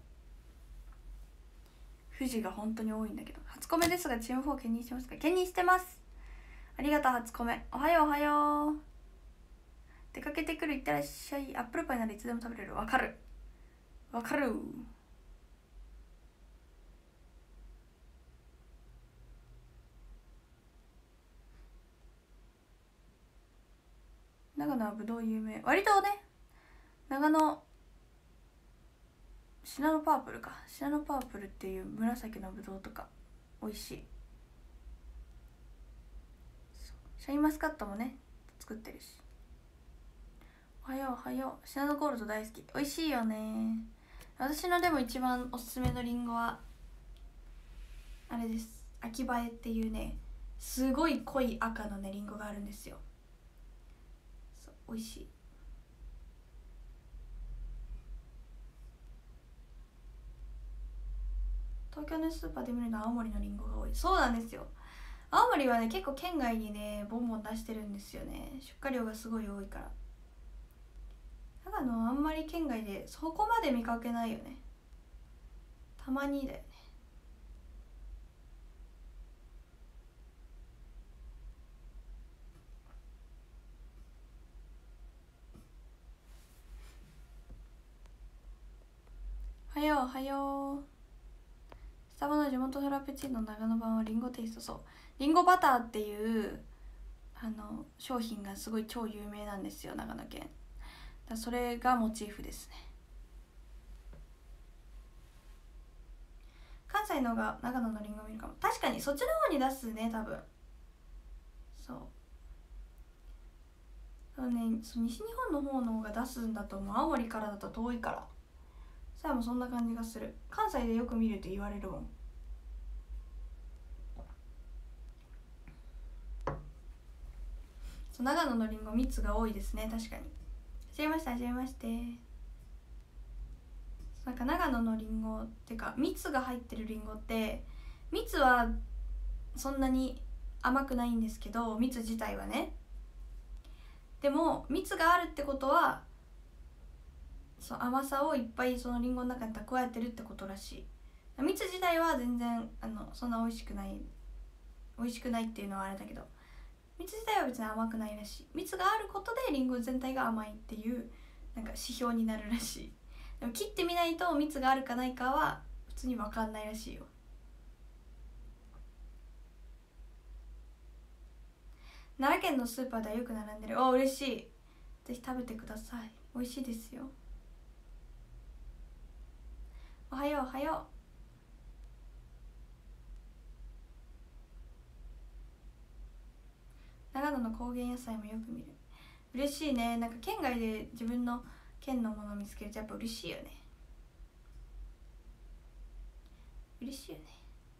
富士が本当に多いんだけど。初コメですがチーム4兼任してますか。兼任してます。ありがとう初コメ。おはようおはよう。出かけてくる、いってらっしゃい。アップルパイならいつでも食べれる。わかるわかる。長野はぶどう有名。割とね、長野シナノパープルか、シナノパープルっていう紫のぶどうとか美味しい。シャインマスカットもね作ってるし。おはようおはよう。シナノゴールド大好き。美味しいよね。私のでも一番おすすめのリンゴはあれです。秋映えっていうね、すごい濃い赤のねリンゴがあるんですよ。そう美味しい。東京のスーパーで見るのは青森のリンゴが多い。そうなんですよ。青森はね結構県外にねボンボン出してるんですよね。出荷量がすごい多いから。長野はあんまり県外でそこまで見かけないよね。たまにだよね。おはようおはよう。スタバの地元フラペチーノ長野版はリンゴテイスト。そうリンゴバターっていう商品がすごい超有名なんですよ長野県。だそれがモチーフですね。関西の方が長野のリンゴ見るかも。確かにそっちの方に出すね多分。そうね、そう西日本の方の方が出すんだと思う。青森からだと遠いから。 さやもそんな感じがする。関西でよく見るって言われるもん。そう、長野のりんご蜜が多いですね。確かに。はじめまして、はじめまして。なんか長野のりんごってか蜜が入ってるりんごって、蜜はそんなに甘くないんですけど、蜜自体はね。でも蜜があるってことは、そう甘さをいっぱいそのりんごの中に蓄えてるってことらしい。蜜自体は全然そんな美味しくない、美味しくないっていうのはあれだけど、蜜自体は別に甘くないらしい。蜜があることでりんご全体が甘いっていうなんか指標になるらしい。でも切ってみないと蜜があるかないかは普通に分かんないらしいよ。奈良県のスーパーではよく並んでる。お、嬉しい。ぜひ食べてください。美味しいですよ。おはよう、おはよう。長野の高原野菜もよく見る。嬉しいね。なんか県外で自分の県のものを見つけるとやっぱ嬉しいよね。嬉しいよね。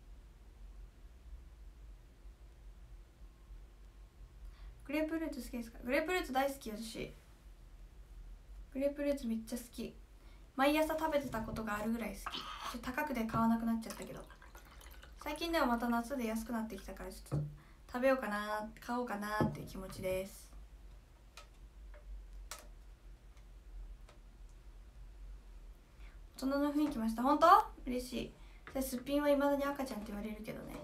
グレープフルーツ好きですか？グレープフルーツ大好き。私グレープフルーツめっちゃ好き。毎朝食べてたことがあるぐらい好き。高くて買わなくなっちゃったけど、最近ではまた夏で安くなってきたから、ちょっと食べようかな、買おうかなっていう気持ちです。大人の雰囲気ました。本当？嬉しい。すっぴんはいまだに赤ちゃんって言われるけどね。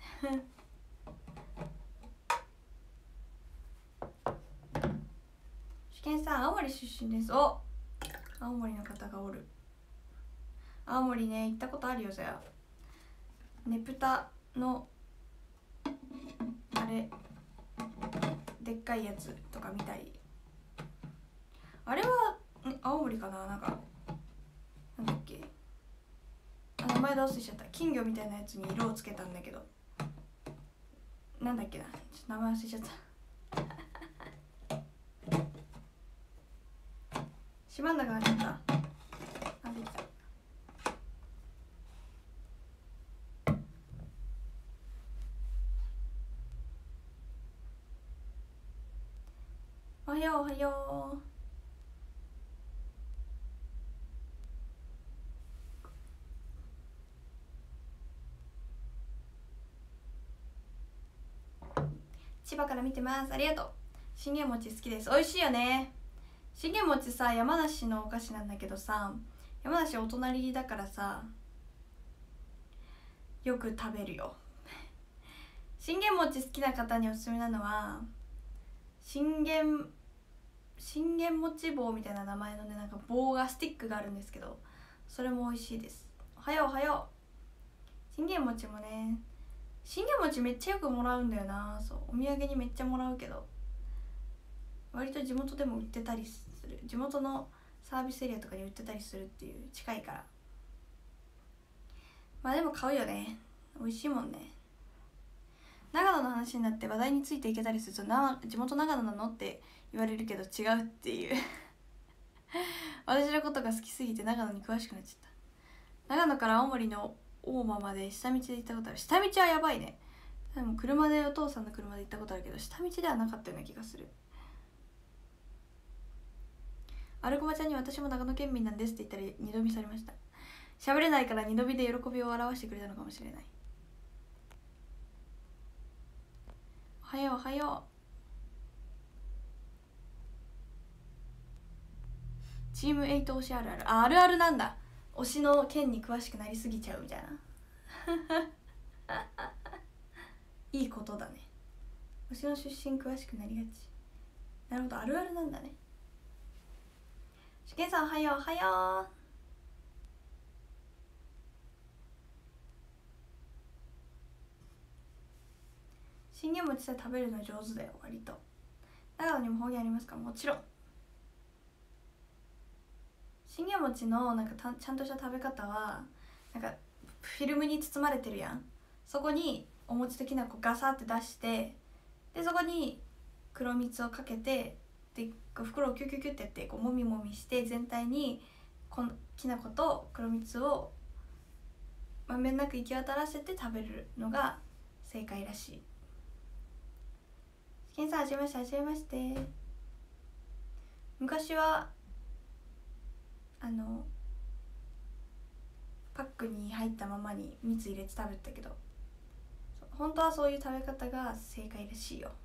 試験さん、青森出身です。お、青森の方がおる。青森ね、行ったことあるよ。じゃあねぷたのあれでっかいやつとか見たり。あれは青森かな。なんかなんだっけ、名前どうせしちゃった。金魚みたいなやつに色をつけたんだけど、なんだっけな、ちょっと名前忘れちゃった。閉まんなくなっちゃった。あ、できた。おはよう、おはよう。千葉から見てます。ありがとう。信玄餅好きです。美味しいよね。信玄餅さ、山梨のお菓子なんだけどさ、山梨お隣だからさ、よく食べるよ。信玄餅好きな方におすすめなのは、信玄餅棒みたいな名前のね、なんか棒がスティックがあるんですけど、それも美味しいです。おはよう、おはよう。信玄餅もね、信玄餅めっちゃよくもらうんだよな。そう、お土産にめっちゃもらうけど、割と地元でも売ってたりする。地元のサービスエリアとかに売ってたりするっていう、近いから。まあでも買うよね。美味しいもんね。長野の話になって話題についていけたりすると、地元長野なのって言われるけど違うっていう私のことが好きすぎて長野に詳しくなっちゃった。長野から青森の大間まで下道で行ったことある。下道はやばいね。でも車で、お父さんの車で行ったことあるけど、下道ではなかったような気がする。アルコマちゃんに私も長野県民なんですって言ったら二度見されました。喋れないから二度見で喜びを表してくれたのかもしれない。おはよう、おはよう。チーム8推しあるある。あるあるなんだ。推しの県に詳しくなりすぎちゃうみたいないいことだね。推しの出身詳しくなりがち。なるほど、あるあるなんだね。しけんさん、おはよう、おはよう。信玄餅さ、食べるの上手だよ、割と。長野にも方言ありますか？もちろん。信玄餅のなんかちゃんとした食べ方は、なんかフィルムに包まれてるやん。そこにお餅ときな粉ガサって出して、でそこに黒蜜をかけて、で袋をキュキュキュってやってこうもみもみして全体にきな粉と黒蜜をまんべんなく行き渡らせて食べるのが正解らしい。試験さん、はじめまして。はじめまして。昔はパックに入ったままに蜜入れて食べてたけど、本当はそういう食べ方が正解らしいよ。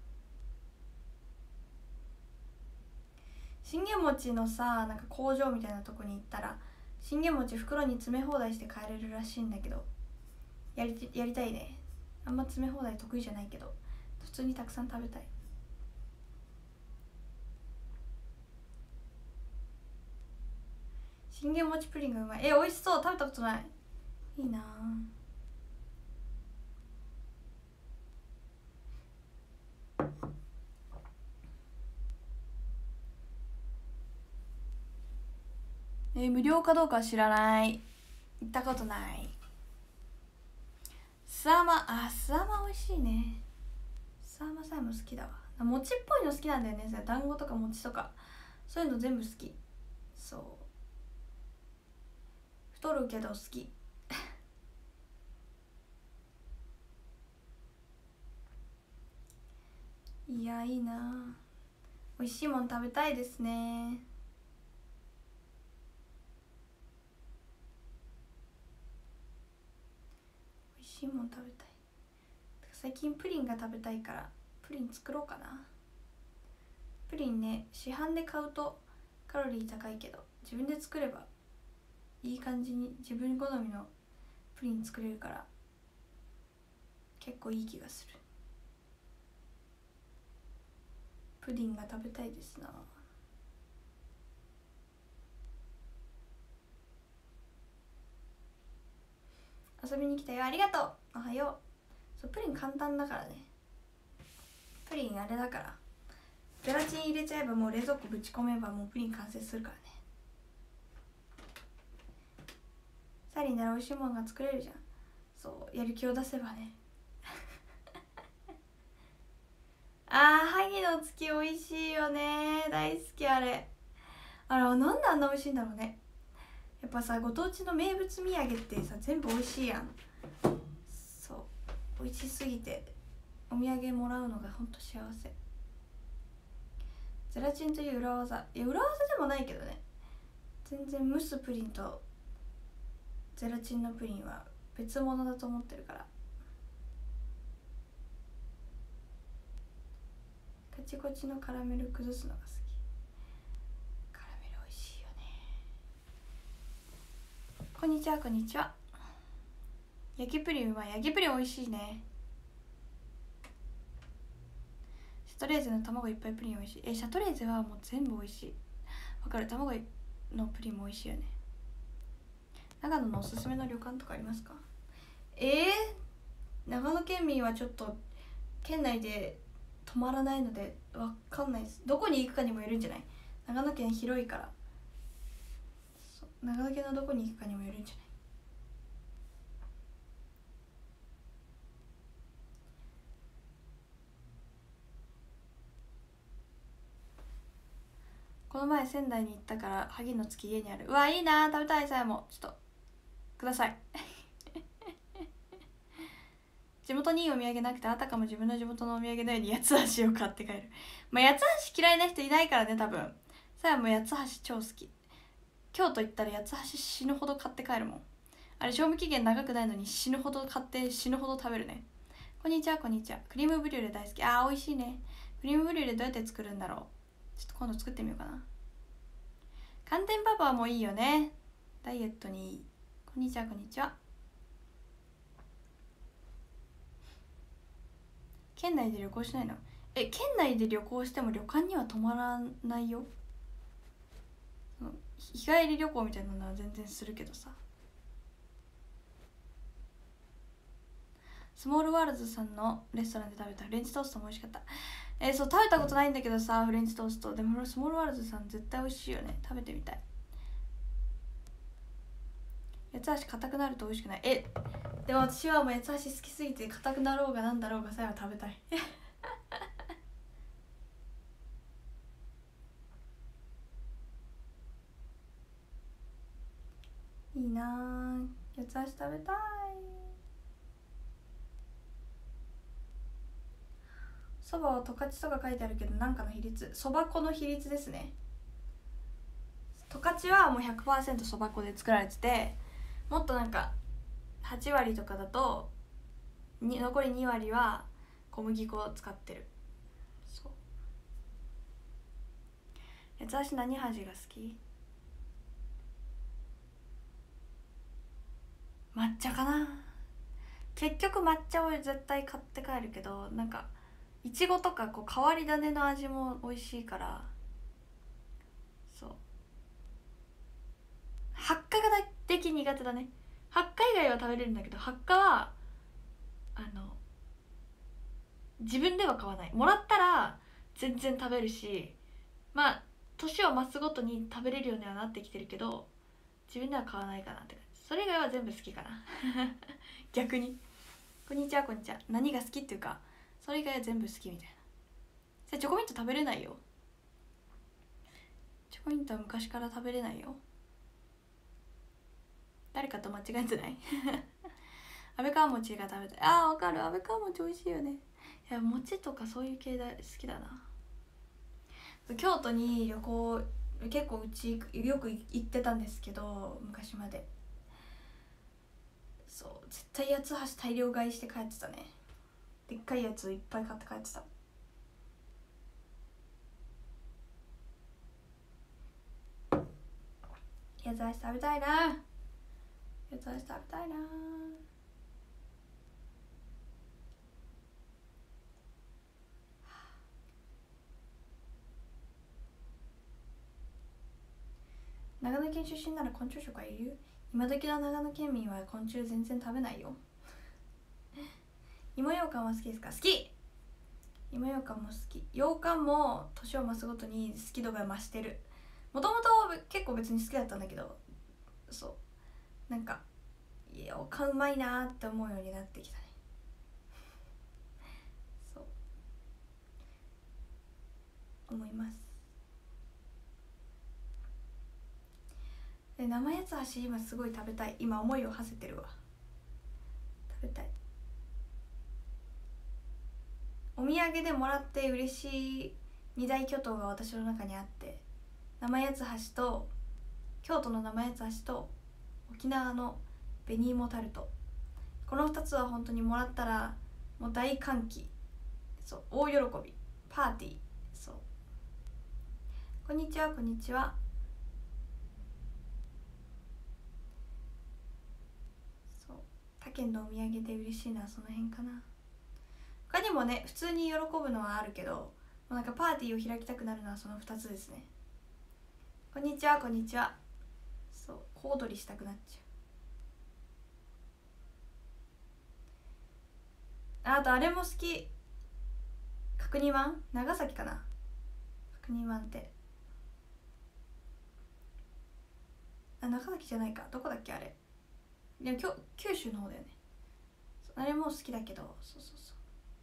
信玄餅のさ、なんか工場みたいなとこに行ったら信玄餅袋に詰め放題して帰れるらしいんだけど、やりたいね。あんま詰め放題得意じゃないけど、普通にたくさん食べたい。信玄餅プリンがうまい。美味しそう。食べたことない。いいな無料かどうかは知らない。行ったことない。スアマ美味しいね。スアマさえも好きだわ。餅っぽいの好きなんだよね。団子とか餅とかそういうの全部好き。そう、太るけど好きいや、いいな。美味しいもん食べたいですね。美味しいもん食べたい。最近プリンが食べたいからプリン作ろうかな。プリンね、市販で買うとカロリー高いけど、自分で作ればいい感じに自分好みのプリン作れるから結構いい気がする。プリンが食べたいですな。遊びに来たよ。ありがとう。おはよう。そう、プリン簡単だからね。プリンあれだから、ゼラチン入れちゃえばもう冷蔵庫ぶち込めばもうプリン完成するからね。サリーなら美味しいものが作れるじゃん。そう、やる気を出せばね萩の月美味しいよね。大好きあれ。なんであんな美味しいんだろうね。やっぱさ、ご当地の名物土産ってさ、全部美味しいやん。そう、美味しすぎてお土産もらうのがほんと幸せ。ゼラチンという裏技。いや、裏技でもないけどね。全然蒸すプリンとゼラチンのプリンは別物だと思ってるから。カチコチのカラメル崩すのが好き。カラメル美味しいよね。こんにちは。こんにちは。焼きプリンうまい。焼きプリン美味しいね。シャトレーゼの卵いっぱいプリン美味しい。シャトレーゼはもう全部美味しい。わかる。卵のプリンも美味しいよね。長野のおすすめの旅館とかありますか？長野県民はちょっと県内で泊まらないのでわかんないです。どこに行くかにもよるんじゃない？長野県広いから、長野県のどこに行くかにもよるんじゃない？この前仙台に行ったから萩の月家にある。うわ、いいな。食べたい。さえもちょっとください地元にいいお土産なくて、あたかも自分の地元のお土産のように八つ橋を買って帰る。まあ八つ橋嫌いな人いないからね、多分。さやも八つ橋超好き。京都行ったら八つ橋死ぬほど買って帰るもん。あれ賞味期限長くないのに死ぬほど買って死ぬほど食べるね。こんにちは。こんにちは。クリームブリュレ大好き。美味しいね。クリームブリュレどうやって作るんだろう。ちょっと今度作ってみようかな。寒天パパもいいよね。ダイエットにいい。こんにちは。こんにちは。県内で旅行しないの？県内で旅行しても旅館には泊まらないよ。日帰り旅行みたいなのは全然するけどさ。スモールワールズさんのレストランで食べたフレンチトーストも美味しかった。そう、食べたことないんだけどさ、フレンチトースト。でもスモールワールズさん絶対美味しいよね。食べてみたい。八つ橋硬くなると美味しくない。でも私はもう八つ橋好きすぎて、硬くなろうがなんだろうがさえは食べたいな。八つ橋食べたい。そばは十勝とか書いてあるけど、なんかの比率、そば粉の比率ですね。十勝はもう 100% そば粉で作られてて、もっとなんか8割とかだと残り2割は小麦粉を使ってる。そう。八つ橋何味が好き？抹茶かな。結局抹茶を絶対買って帰るけど、なんかいちごとかこう変わり種の味も美味しいから。そう。発火が的苦手だね。発火以外は食べれるんだけど、発火は自分では買わない。もらったら全然食べるし、まあ年を増すごとに食べれるようにはなってきてるけど、自分では買わないかなって感じ。それ以外は全部好きかな逆に。こんにちはこんにちは。何が好きっていうか、それ以外は全部好きみたいな。それチョコミント食べれないよ。チョコミントは昔から食べれないよ。誰かと間違えてない安倍川餅が食べたい。あーわかる、安倍川餅美味しいよね。いや餅とかそういう系好きだな。京都に旅行結構うちよく行ってたんですけど、昔まで。そう、絶対八つ橋大量買いして帰ってたね。でっかいやついっぱい買って帰ってた。八つ橋食べたいな。八つ橋食べたいな。長野県出身なら昆虫食はいる？今時の長野県民は昆虫全然食べないよ芋ようかんは好きですか？好き。芋ようかんも好き。羊羹も年を増すごとに好き度が増してる。もともと結構別に好きだったんだけど、そうなんか羊羹うまいなって思うようになってきたね。そう思います。で生八つ橋今すごい食べたい。今思いを馳せてるわ。食べたい。お土産でもらって嬉しい二大巨頭が私の中にあって、生八つ橋と京都の生八つ橋と沖縄の紅芋タルト。この2つは本当にもらったらもう大歓喜。そう、大喜び、パーティー。そう、こんにちはこんにちは。そう、他県のお土産で嬉しいのはその辺かな。他にもね、普通に喜ぶのはあるけど、なんかパーティーを開きたくなるのはその2つですね。こんにちはこんにちは。そう、小躍りしたくなっちゃう。あとあれも好き。角煮まん、長崎かな。角煮まんって長崎じゃないか、どこだっけあれ。でも九州の方だよね。あれも好きだけど、そうそうそう。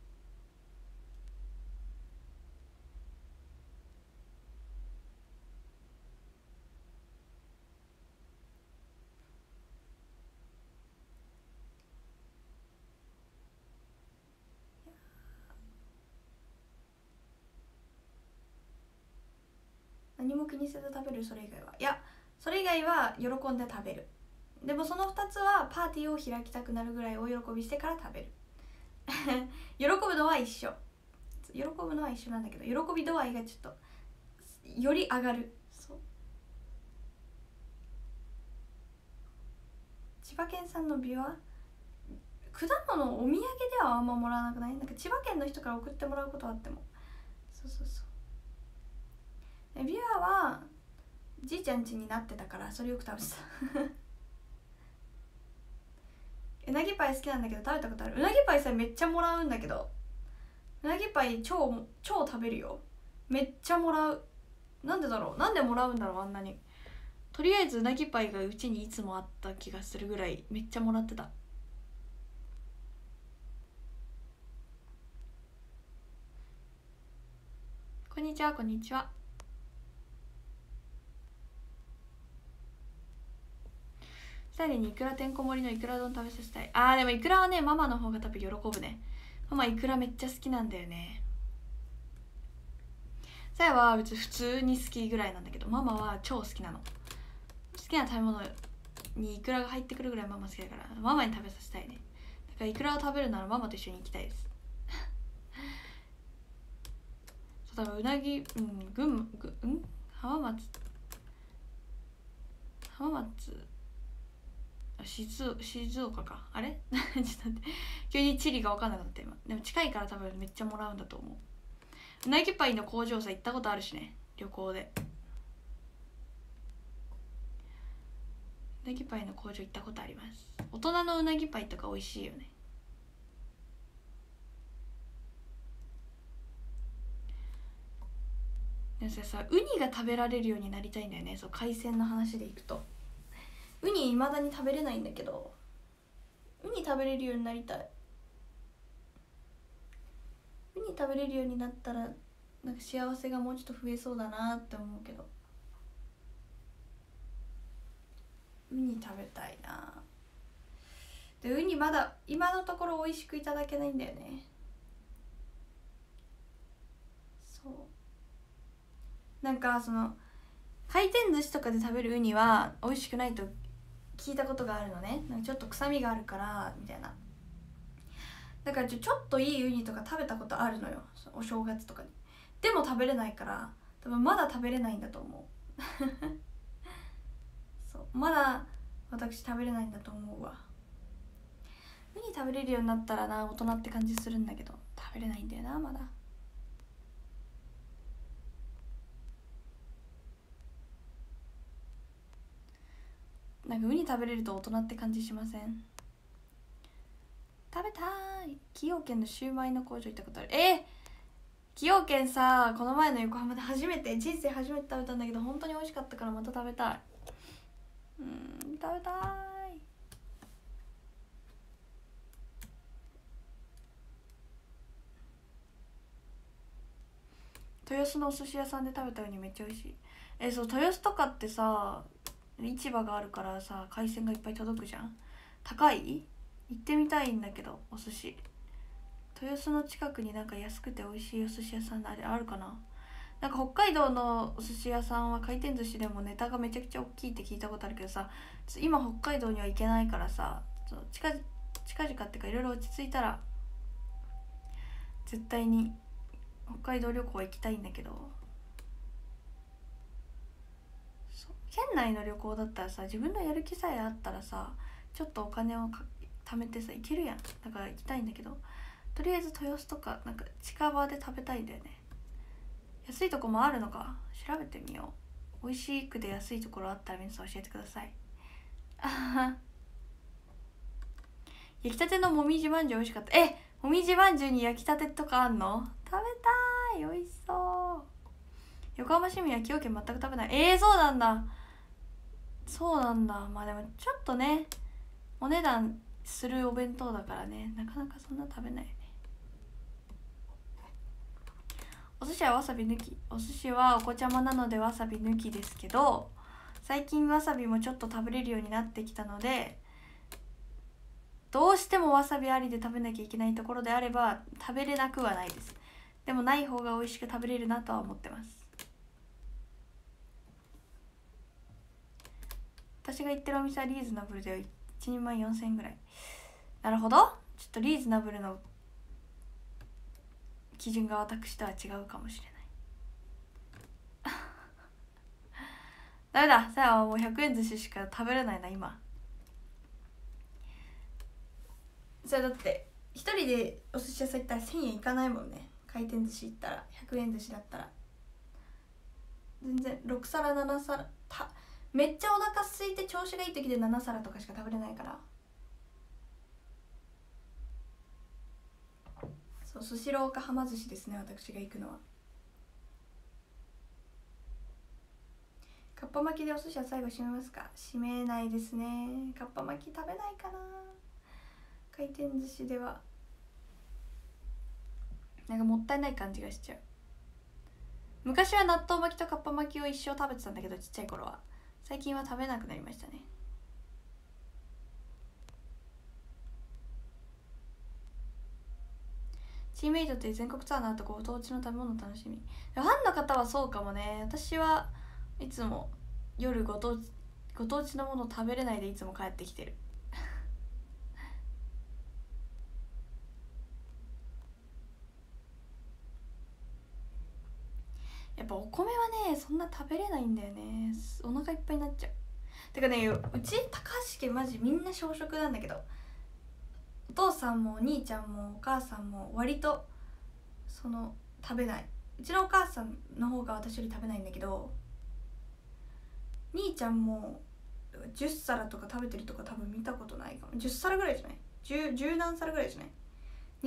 何も気にせず食べる。それ以外は、いや、それ以外は喜んで食べる。でもその2つはパーティーを開きたくなるぐらい大喜びしてから食べる喜ぶのは一緒。喜ぶのは一緒なんだけど、喜び度合いがちょっとより上がる。そう、千葉県産のビワ、果物お土産ではあんまもらわなくない？なんか千葉県の人から送ってもらうことはあっても。そうそうそう。ビワはじいちゃん家になってたからそれよく食べてたうなぎパイ好きなんだけど食べたことある？うなぎパイさめっちゃもらうんだけど、うなぎパイ超食べるよ。めっちゃもらう。なんでだろう、なんでもらうんだろうあんなに。とりあえずうなぎパイがうちにいつもあった気がするぐらいめっちゃもらってた。こんにちはこんにちは。 2人にいくらてんこ盛りのいくら丼食べさせたい。あーでもいくらはねママの方が多分喜ぶね。ママいくらめっちゃ好きなんだよね。さやは別に普通に好きぐらいなんだけど、ママは超好きなの。好きな食べ物にいくらが入ってくるぐらいママ好きだから、ママに食べさせたいね。だからいくらを食べるならママと一緒に行きたいです。そう、多分うなぎ、浜松静岡か、あれちょっと待って、急に地理が分かんなくなって今。でも近いから多分めっちゃもらうんだと思う。うなぎパイの工場さ行ったことあるしね、旅行で。うなぎパイの工場行ったことあります。大人のうなぎパイとか美味しいよね。でもさ、ウニが食べられるようになりたいんだよね。そう、海鮮の話でいくとウニ未だに食べれないんだけど、ウニ食べれるようになりたい。ウニ食べれるようになったらなんか幸せがもうちょっと増えそうだなって思うけど、ウニ食べたいな。でウニまだ今のところ美味しくいただけないんだよね。そうなんかその回転寿司とかで食べるウニは美味しくないと聞いたことがあるのね。なんかちょっと臭みがあるからみたいな。だからちょっといいウニとか食べたことあるのよ、お正月とかに。でも食べれないから、多分まだ食べれないんだと思うそうまだ私食べれないんだと思うわ。ウニ食べれるようになったらな、大人って感じするんだけど食べれないんだよなまだ。なんかウニ食べれると大人って感じしません？食べたい。崎陽軒のシューマイの工場行ったことある。崎陽軒さ、この前の横浜で人生初めて食べたんだけど本当に美味しかったからまた食べたい。食べたい。豊洲のお寿司屋さんで食べたウニめっちゃ美味しい。そう、豊洲とかってさ市場があるからさ、海鮮がいっぱい届くじゃん。高い？行ってみたいんだけど、お寿司豊洲の近くになんか安くて美味しいお寿司屋さんあるかな。なんか北海道のお寿司屋さんは回転寿司でもネタがめちゃくちゃ大きいって聞いたことあるけどさ、今北海道には行けないからさ、近々ってかいろいろ落ち着いたら絶対に北海道旅行行きたいんだけど、県内の旅行だったらさ、自分のやる気さえあったらさ、ちょっとお金を貯めてさ行けるやん。だから行きたいんだけど、とりあえず豊洲とかなんか近場で食べたいんだよね。安いとこもあるのか調べてみよう。美味しくて安いところあったら皆さん教えてください。焼きたてのもみじまんじゅう美味しかった。もみじまんじゅうに焼きたてとかあんの？食べたい。美味しそう。横浜市民は崎陽軒全く食べない。そうなんだ。そうなんだ。まあでもちょっとねお値段するお弁当だからね、なかなかそんな食べないよね。お寿司はわさび抜き。お寿司はお子ちゃまなのでわさび抜きですけど、最近わさびもちょっと食べれるようになってきたので、どうしてもわさびありで食べなきゃいけないところであれば食べれなくはないです。でもない方が美味しく食べれるなとは思ってます。私が行ってるお店はリーズナブルで1人前4000円ぐらい。なるほど、ちょっとリーズナブルの基準が私とは違うかもしれないダメだ、さあもう100円寿司しか食べれないな今。それだって一人でお寿司屋さん行ったら1000円いかないもんね。回転寿司行ったら100円寿司だったら全然6皿7皿めっちゃお腹空いて調子がいい時で7皿とかしか食べれないから。そう、スシローかはま寿司ですね、私が行くのは。かっぱ巻きでお寿司は最後締めますか？締めないですね。かっぱ巻き食べないかな、回転寿司では。なんかもったいない感じがしちゃう。昔は納豆巻きとかっぱ巻きを一生食べてたんだけど、ちっちゃい頃は。最近は食べなくなりましたね。 チームメイトって全国ツアーの後ご当地の食べ物楽しみ。ファンの方はそうかもね。私はいつも夜ご当地のものを食べれないでいつも帰ってきてるやっぱお米はねそんな食べれないんだよね。お腹いっぱいになっちゃう。てかね、うち高橋家マジみんな小食なんだけど、お父さんもお兄ちゃんもお母さんも割と食べない。うちのお母さんの方が私より食べないんだけど、兄ちゃんも10皿とか食べてるとか多分見たことないかも。10皿ぐらいじゃない？ 10何皿ぐらいじゃない？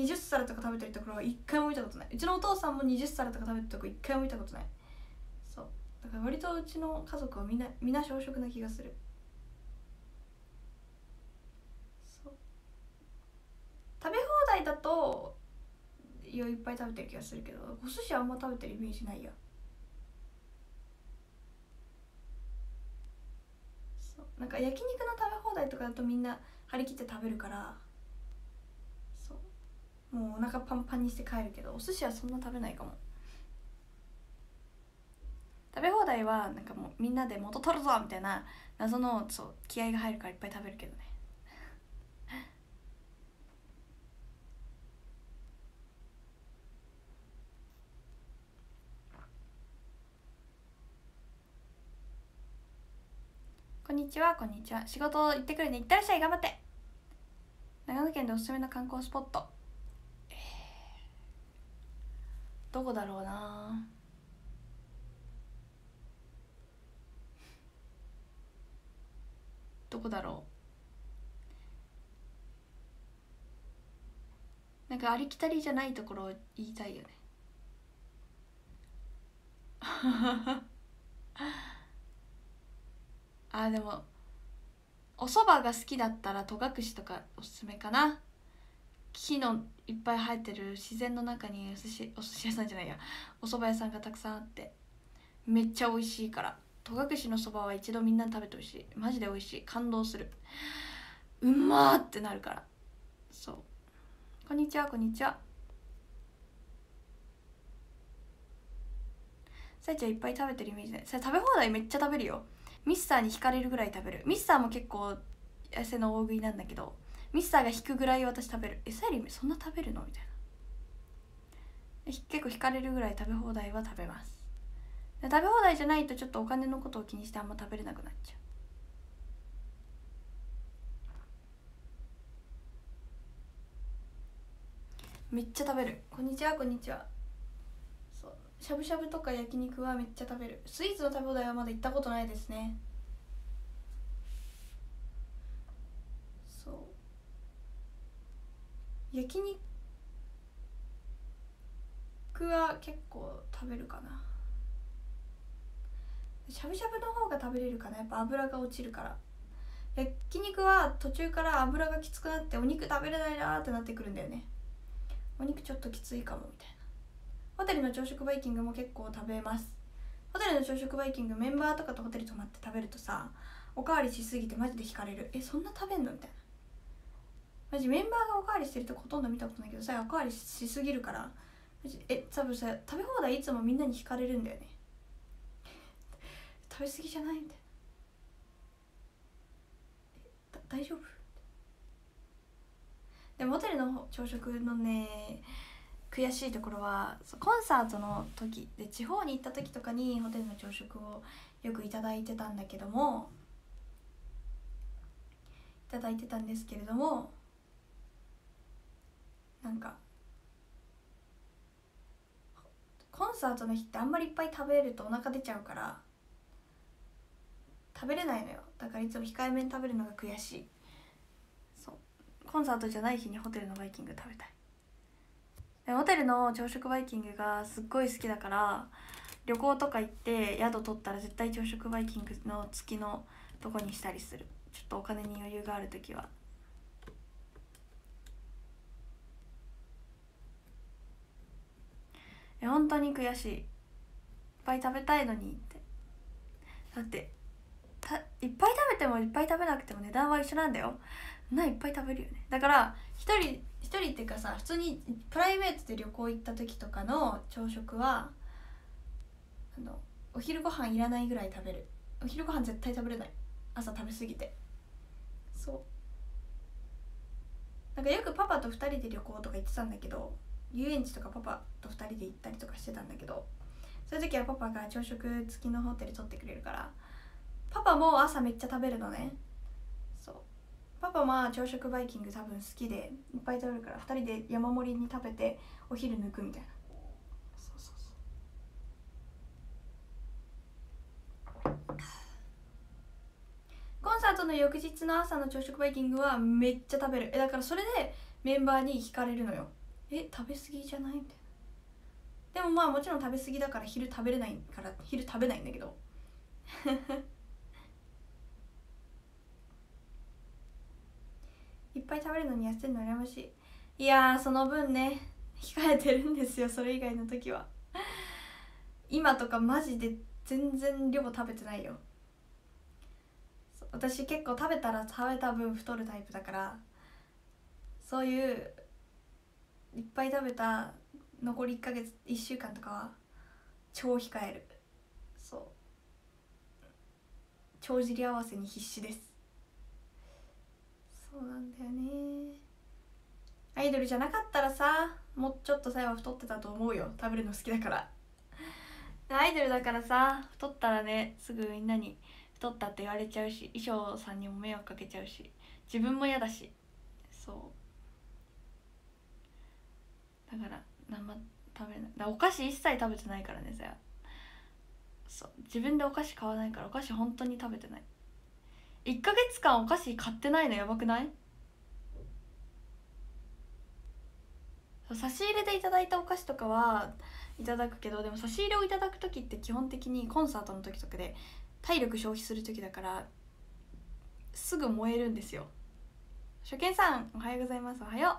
20 皿とか食べてるところは一回も見たことない。うちのお父さんも20皿とか食べてるところ一回も見たことない。そうだから割とうちの家族はみんな小食な気がする。そう食べ放題だといっぱい食べてる気がするけど、お寿司はあんま食べてるイメージないや。そうなんか焼肉の食べ放題とかだとみんな張り切って食べるから、そうもうお腹パンパンにして帰るけど、お寿司はそんな食べないかも。食べ放題はなんかもうみんなで元取るぞみたいな謎の気合が入るからいっぱい食べるけどね。こんにちはこんにちは。仕事行ってくるね。行ってらっしゃい。頑張って。長野県でおすすめの観光スポット、どこだろうな。どこだろう。なんかありきたりじゃないところを言いたいよねあ、でもお蕎麦が好きだったら戸隠とかおすすめかな。木のいっぱい生えてる自然の中にお寿司屋さんじゃないや、お蕎麦屋さんがたくさんあってめっちゃ美味しいから、戸隠の蕎麦は一度みんなに食べてほしい。マジで美味しい。感動する。うまーってなるから。そう。こんにちはこんにちは。さいちゃんいっぱい食べてるイメージない。食べ放題めっちゃ食べるよ。ミスターに引かれるぐらい食べる。ミスターも結構痩せの大食いなんだけど、ミスターが引くぐらい私食べる。さゆりそんな食べるのみたいな。結構引かれるぐらい食べ放題は食べます。食べ放題じゃないとちょっとお金のことを気にしてあんま食べれなくなっちゃう。めっちゃ食べる。こんにちはこんにちは。そうしゃぶしゃぶとか焼肉はめっちゃ食べる。スイーツの食べ放題はまだ行ったことないですね。そう焼肉は結構食べるかな。しゃぶしゃぶの方が食べれるかな。やっぱ油が落ちるから。焼肉は途中から油がきつくなってお肉食べれないなーってなってくるんだよね。お肉ちょっときついかもみたいな。ホテルの朝食バイキングも結構食べます。ホテルの朝食バイキングメンバーとかとホテル泊まって食べるとさ、おかわりしすぎてマジで惹かれる。そんな食べんのみたいな。マジメンバーがおかわりしてるとこほとんど見たことないけどさ、おかわりしすぎるからマジ多分さ、食べ放題いつもみんなに惹かれるんだよね。食べ過ぎじゃないみたいな。大丈夫？でもホテルの朝食のね悔しいところは、コンサートの時で地方に行った時とかにホテルの朝食をよくいただいてたんですけれども、なんかコンサートの日ってあんまりいっぱい食べるとお腹出ちゃうから食べれないのよ。だからいつも控えめに食べるのが悔しい。そうコンサートじゃない日にホテルのバイキング食べたい。でホテルの朝食バイキングがすっごい好きだから、旅行とか行って宿取ったら絶対朝食バイキングの月のとこにしたりする。ちょっとお金に余裕があるときは。本当に悔しい。いっぱい食べたいのにって。だっていっぱい食べてもいっぱい食べなくても値段は一緒なんだよ。いっぱい食べるよね。だから一一人っていうかさ、普通にプライベートで旅行行った時とかの朝食はお昼ご飯いらないぐらい食べる。お昼ご飯絶対食べれない、朝食べ過ぎて。そうなんかよくパパと2人で旅行とか行ってたんだけど、遊園地とかパパと2人で行ったりとかしてたんだけど、そういう時はパパが朝食付きのホテル取ってくれるから、パパも朝めっちゃ食べるのね。そうパパは朝食バイキング多分好きでいっぱい食べるから、2人で山盛りに食べてお昼抜くみたいな。そうそうそう。コンサートの翌日の朝の朝食バイキングはめっちゃ食べる。だからそれでメンバーに聞かれるのよ。食べ過ぎじゃないみたいな。でもまあもちろん食べ過ぎだから昼食べれないから昼食べないんだけどいっぱい食べるのに痩せるの羨ましい。いやーその分ね控えてるんですよ、それ以外の時は。今とかマジで全然量食べてないよ。私結構食べたら食べた分太るタイプだから、そういういっぱい食べた残り1ヶ月1週間とかは超控える。そう帳尻合わせに必死です。そうなんだよね。アイドルじゃなかったらさ、もうちょっとさえは太ってたと思うよ、食べるの好きだから。アイドルだからさ、太ったらねすぐみんなに太ったって言われちゃうし、衣装さんにも迷惑かけちゃうし、自分も嫌だし。そうだから何も食べない。お菓子一切食べてないからねさ。そう自分でお菓子買わないから、お菓子本当に食べてない。1ヶ月間お菓子買ってないのやばくない？差し入れでいただいたお菓子とかはいただくけど、でも差し入れをいただく時って基本的にコンサートの時とかで体力消費する時だからすぐ燃えるんですよ。初見さんおはようございます。おはよう。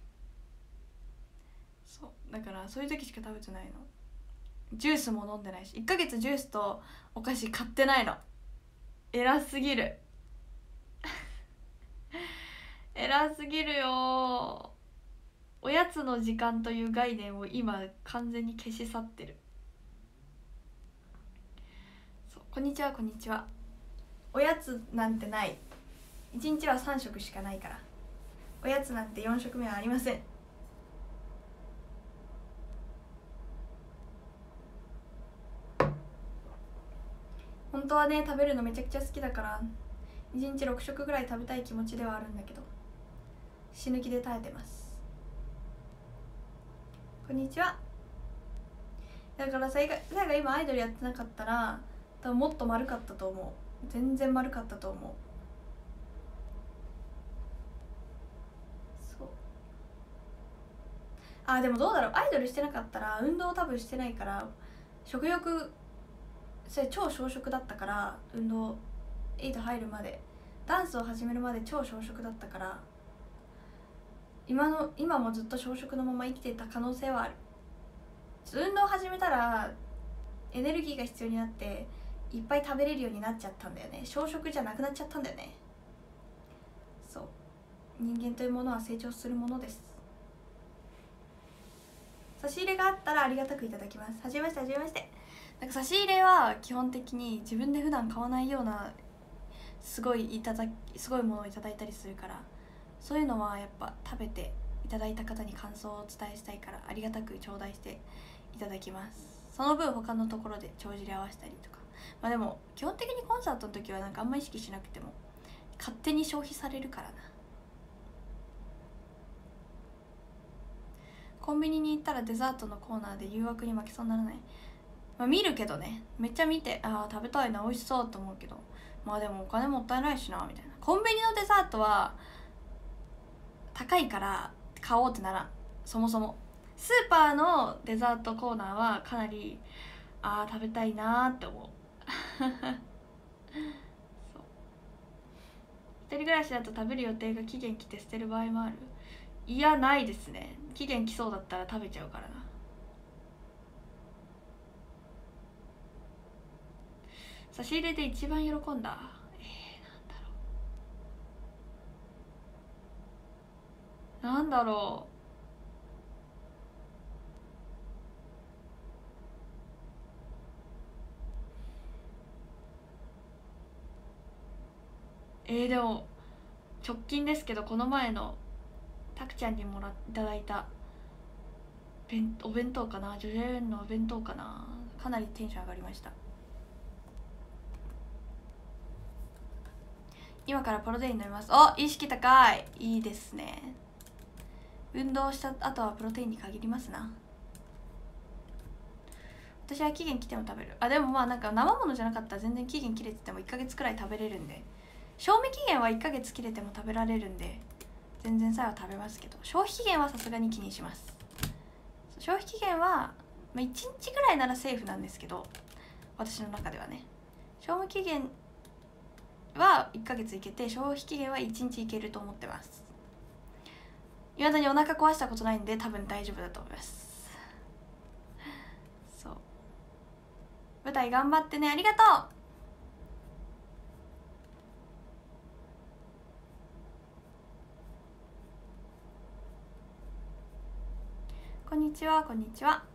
そうだからそういう時しか食べてないの。ジュースも飲んでないし、1ヶ月ジュースとお菓子買ってないの。偉すぎる偉すぎるよ。おやつの時間という概念を今完全に消し去ってる。そうこんにちはこんにちは。おやつなんてない。1日は3食しかないから、おやつなんて4食目はありません。本当はね食べるのめちゃくちゃ好きだから1日6食ぐらい食べたい気持ちではあるんだけど、死ぬ気で耐えてます。こんにちは。だからさやが今アイドルやってなかったら多分もっと丸かったと思う。全然丸かったと思う。そうでもどうだろう、アイドルしてなかったら運動多分してないから、食欲それ超小食だったから、運動8入るまでダンスを始めるまで超小食だったから、今もずっと小食のまま生きていた可能性はある。運動を始めたらエネルギーが必要になっていっぱい食べれるようになっちゃったんだよね。小食じゃなくなっちゃったんだよね。そう人間というものは成長するものです。差し入れがあったらありがたくいただきます。はじめましてはじめまして。なんか差し入れは基本的に自分で普段買わないようなすごいものをいただいたりするから、そういうのはやっぱ食べていただいた方に感想をお伝えしたいからありがたく頂戴していただきます。その分他のところで帳尻合わせたりとか、でも基本的にコンサートの時はなんかあんま意識しなくても勝手に消費されるからな。コンビニに行ったらデザートのコーナーで誘惑に負けそうにならない？見るけどね、めっちゃ見て食べたいな美味しそうと思うけど、でもお金もったいないしなみたいな。コンビニのデザートは高いから買おうってならん。そもそもスーパーのデザートコーナーはかなり食べたいなって思うそう一人暮らしだと食べる予定が期限来て捨てる場合もある？いやないですね。期限来そうだったら食べちゃうからな。差し入れで一番喜んだなんだろう。 なんだろう。でも直近ですけど、この前のたくちゃんにいただいたお弁当かな、ジョジョ園のお弁当かな、かなりテンション上がりました。今からプロテイン飲みます。お、意識高い。いいですね。運動した後はプロテインに限りますな。私は期限来ても食べる。でもまあなんか生ものじゃなかったら全然期限切れてても1ヶ月くらい食べれるんで、賞味期限は1ヶ月切れても食べられるんで全然さえは食べますけど、消費期限はさすがに気にします。消費期限は、1日ぐらいならセーフなんですけど、私の中ではね、賞味期限は1ヶ月いけて、消費期限は1日いけると思ってます。いまだにお腹壊したことないんで多分大丈夫だと思います。そう、舞台頑張ってね。ありがとう。こんにちは、こんにちは。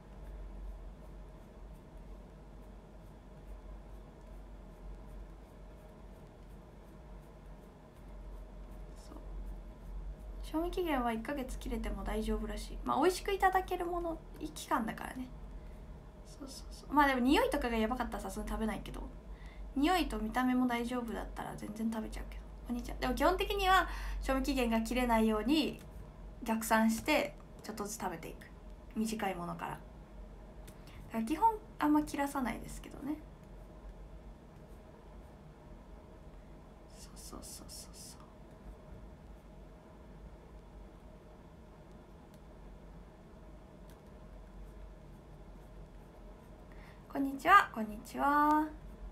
賞味期限は1ヶ月切れても大丈夫らしい。美味しくいただけるもの期間だからね。そうでも匂いとかがやばかったらさすがに食べないけど、匂いと見た目も大丈夫だったら全然食べちゃうけど。お兄ちゃんでも基本的には賞味期限が切れないように逆算してちょっとずつ食べていく、短いものから。だから基本あんま切らさないですけどね。そうこんにちは、こんにちは。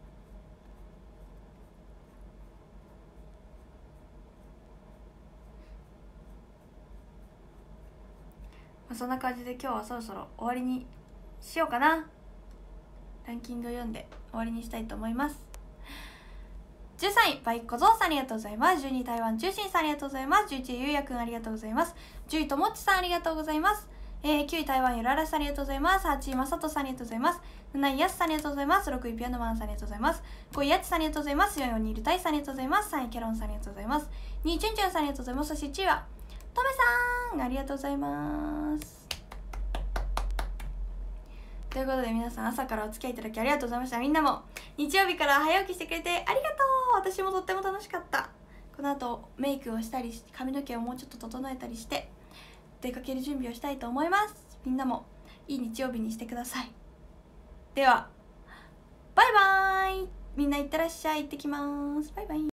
そんな感じで今日はそろそろ終わりにしようかな。ランキングを読んで終わりにしたいと思います。13位バイ小僧さんありがとうございます。12位台湾中心さんありがとうございます。11位ゆうやくんありがとうございます。10位ともっちさんありがとうございます。9位台湾ゆららさんありがとうございます。8位まさとさんありがとうございます。7位やすさんありがとうございます。6位ピアノマンさんありがとうございます。5位やちさんありがとうございます。4位にいるたいさんありがとうございます。3位キャロンさんありがとうございます。2位チュンチュンさんありがとうございます。そして1位はとめさんありがとうございます。ということで皆さん朝からお付き合いいただきありがとうございました。みんなも日曜日から早起きしてくれてありがとう。私もとっても楽しかった。この後メイクをしたりして髪の毛をもうちょっと整えたりして出かける準備をしたいと思います。みんなもいい日曜日にしてください。ではバイバーイ。みんないってらっしゃい。行ってきます。バイバイ。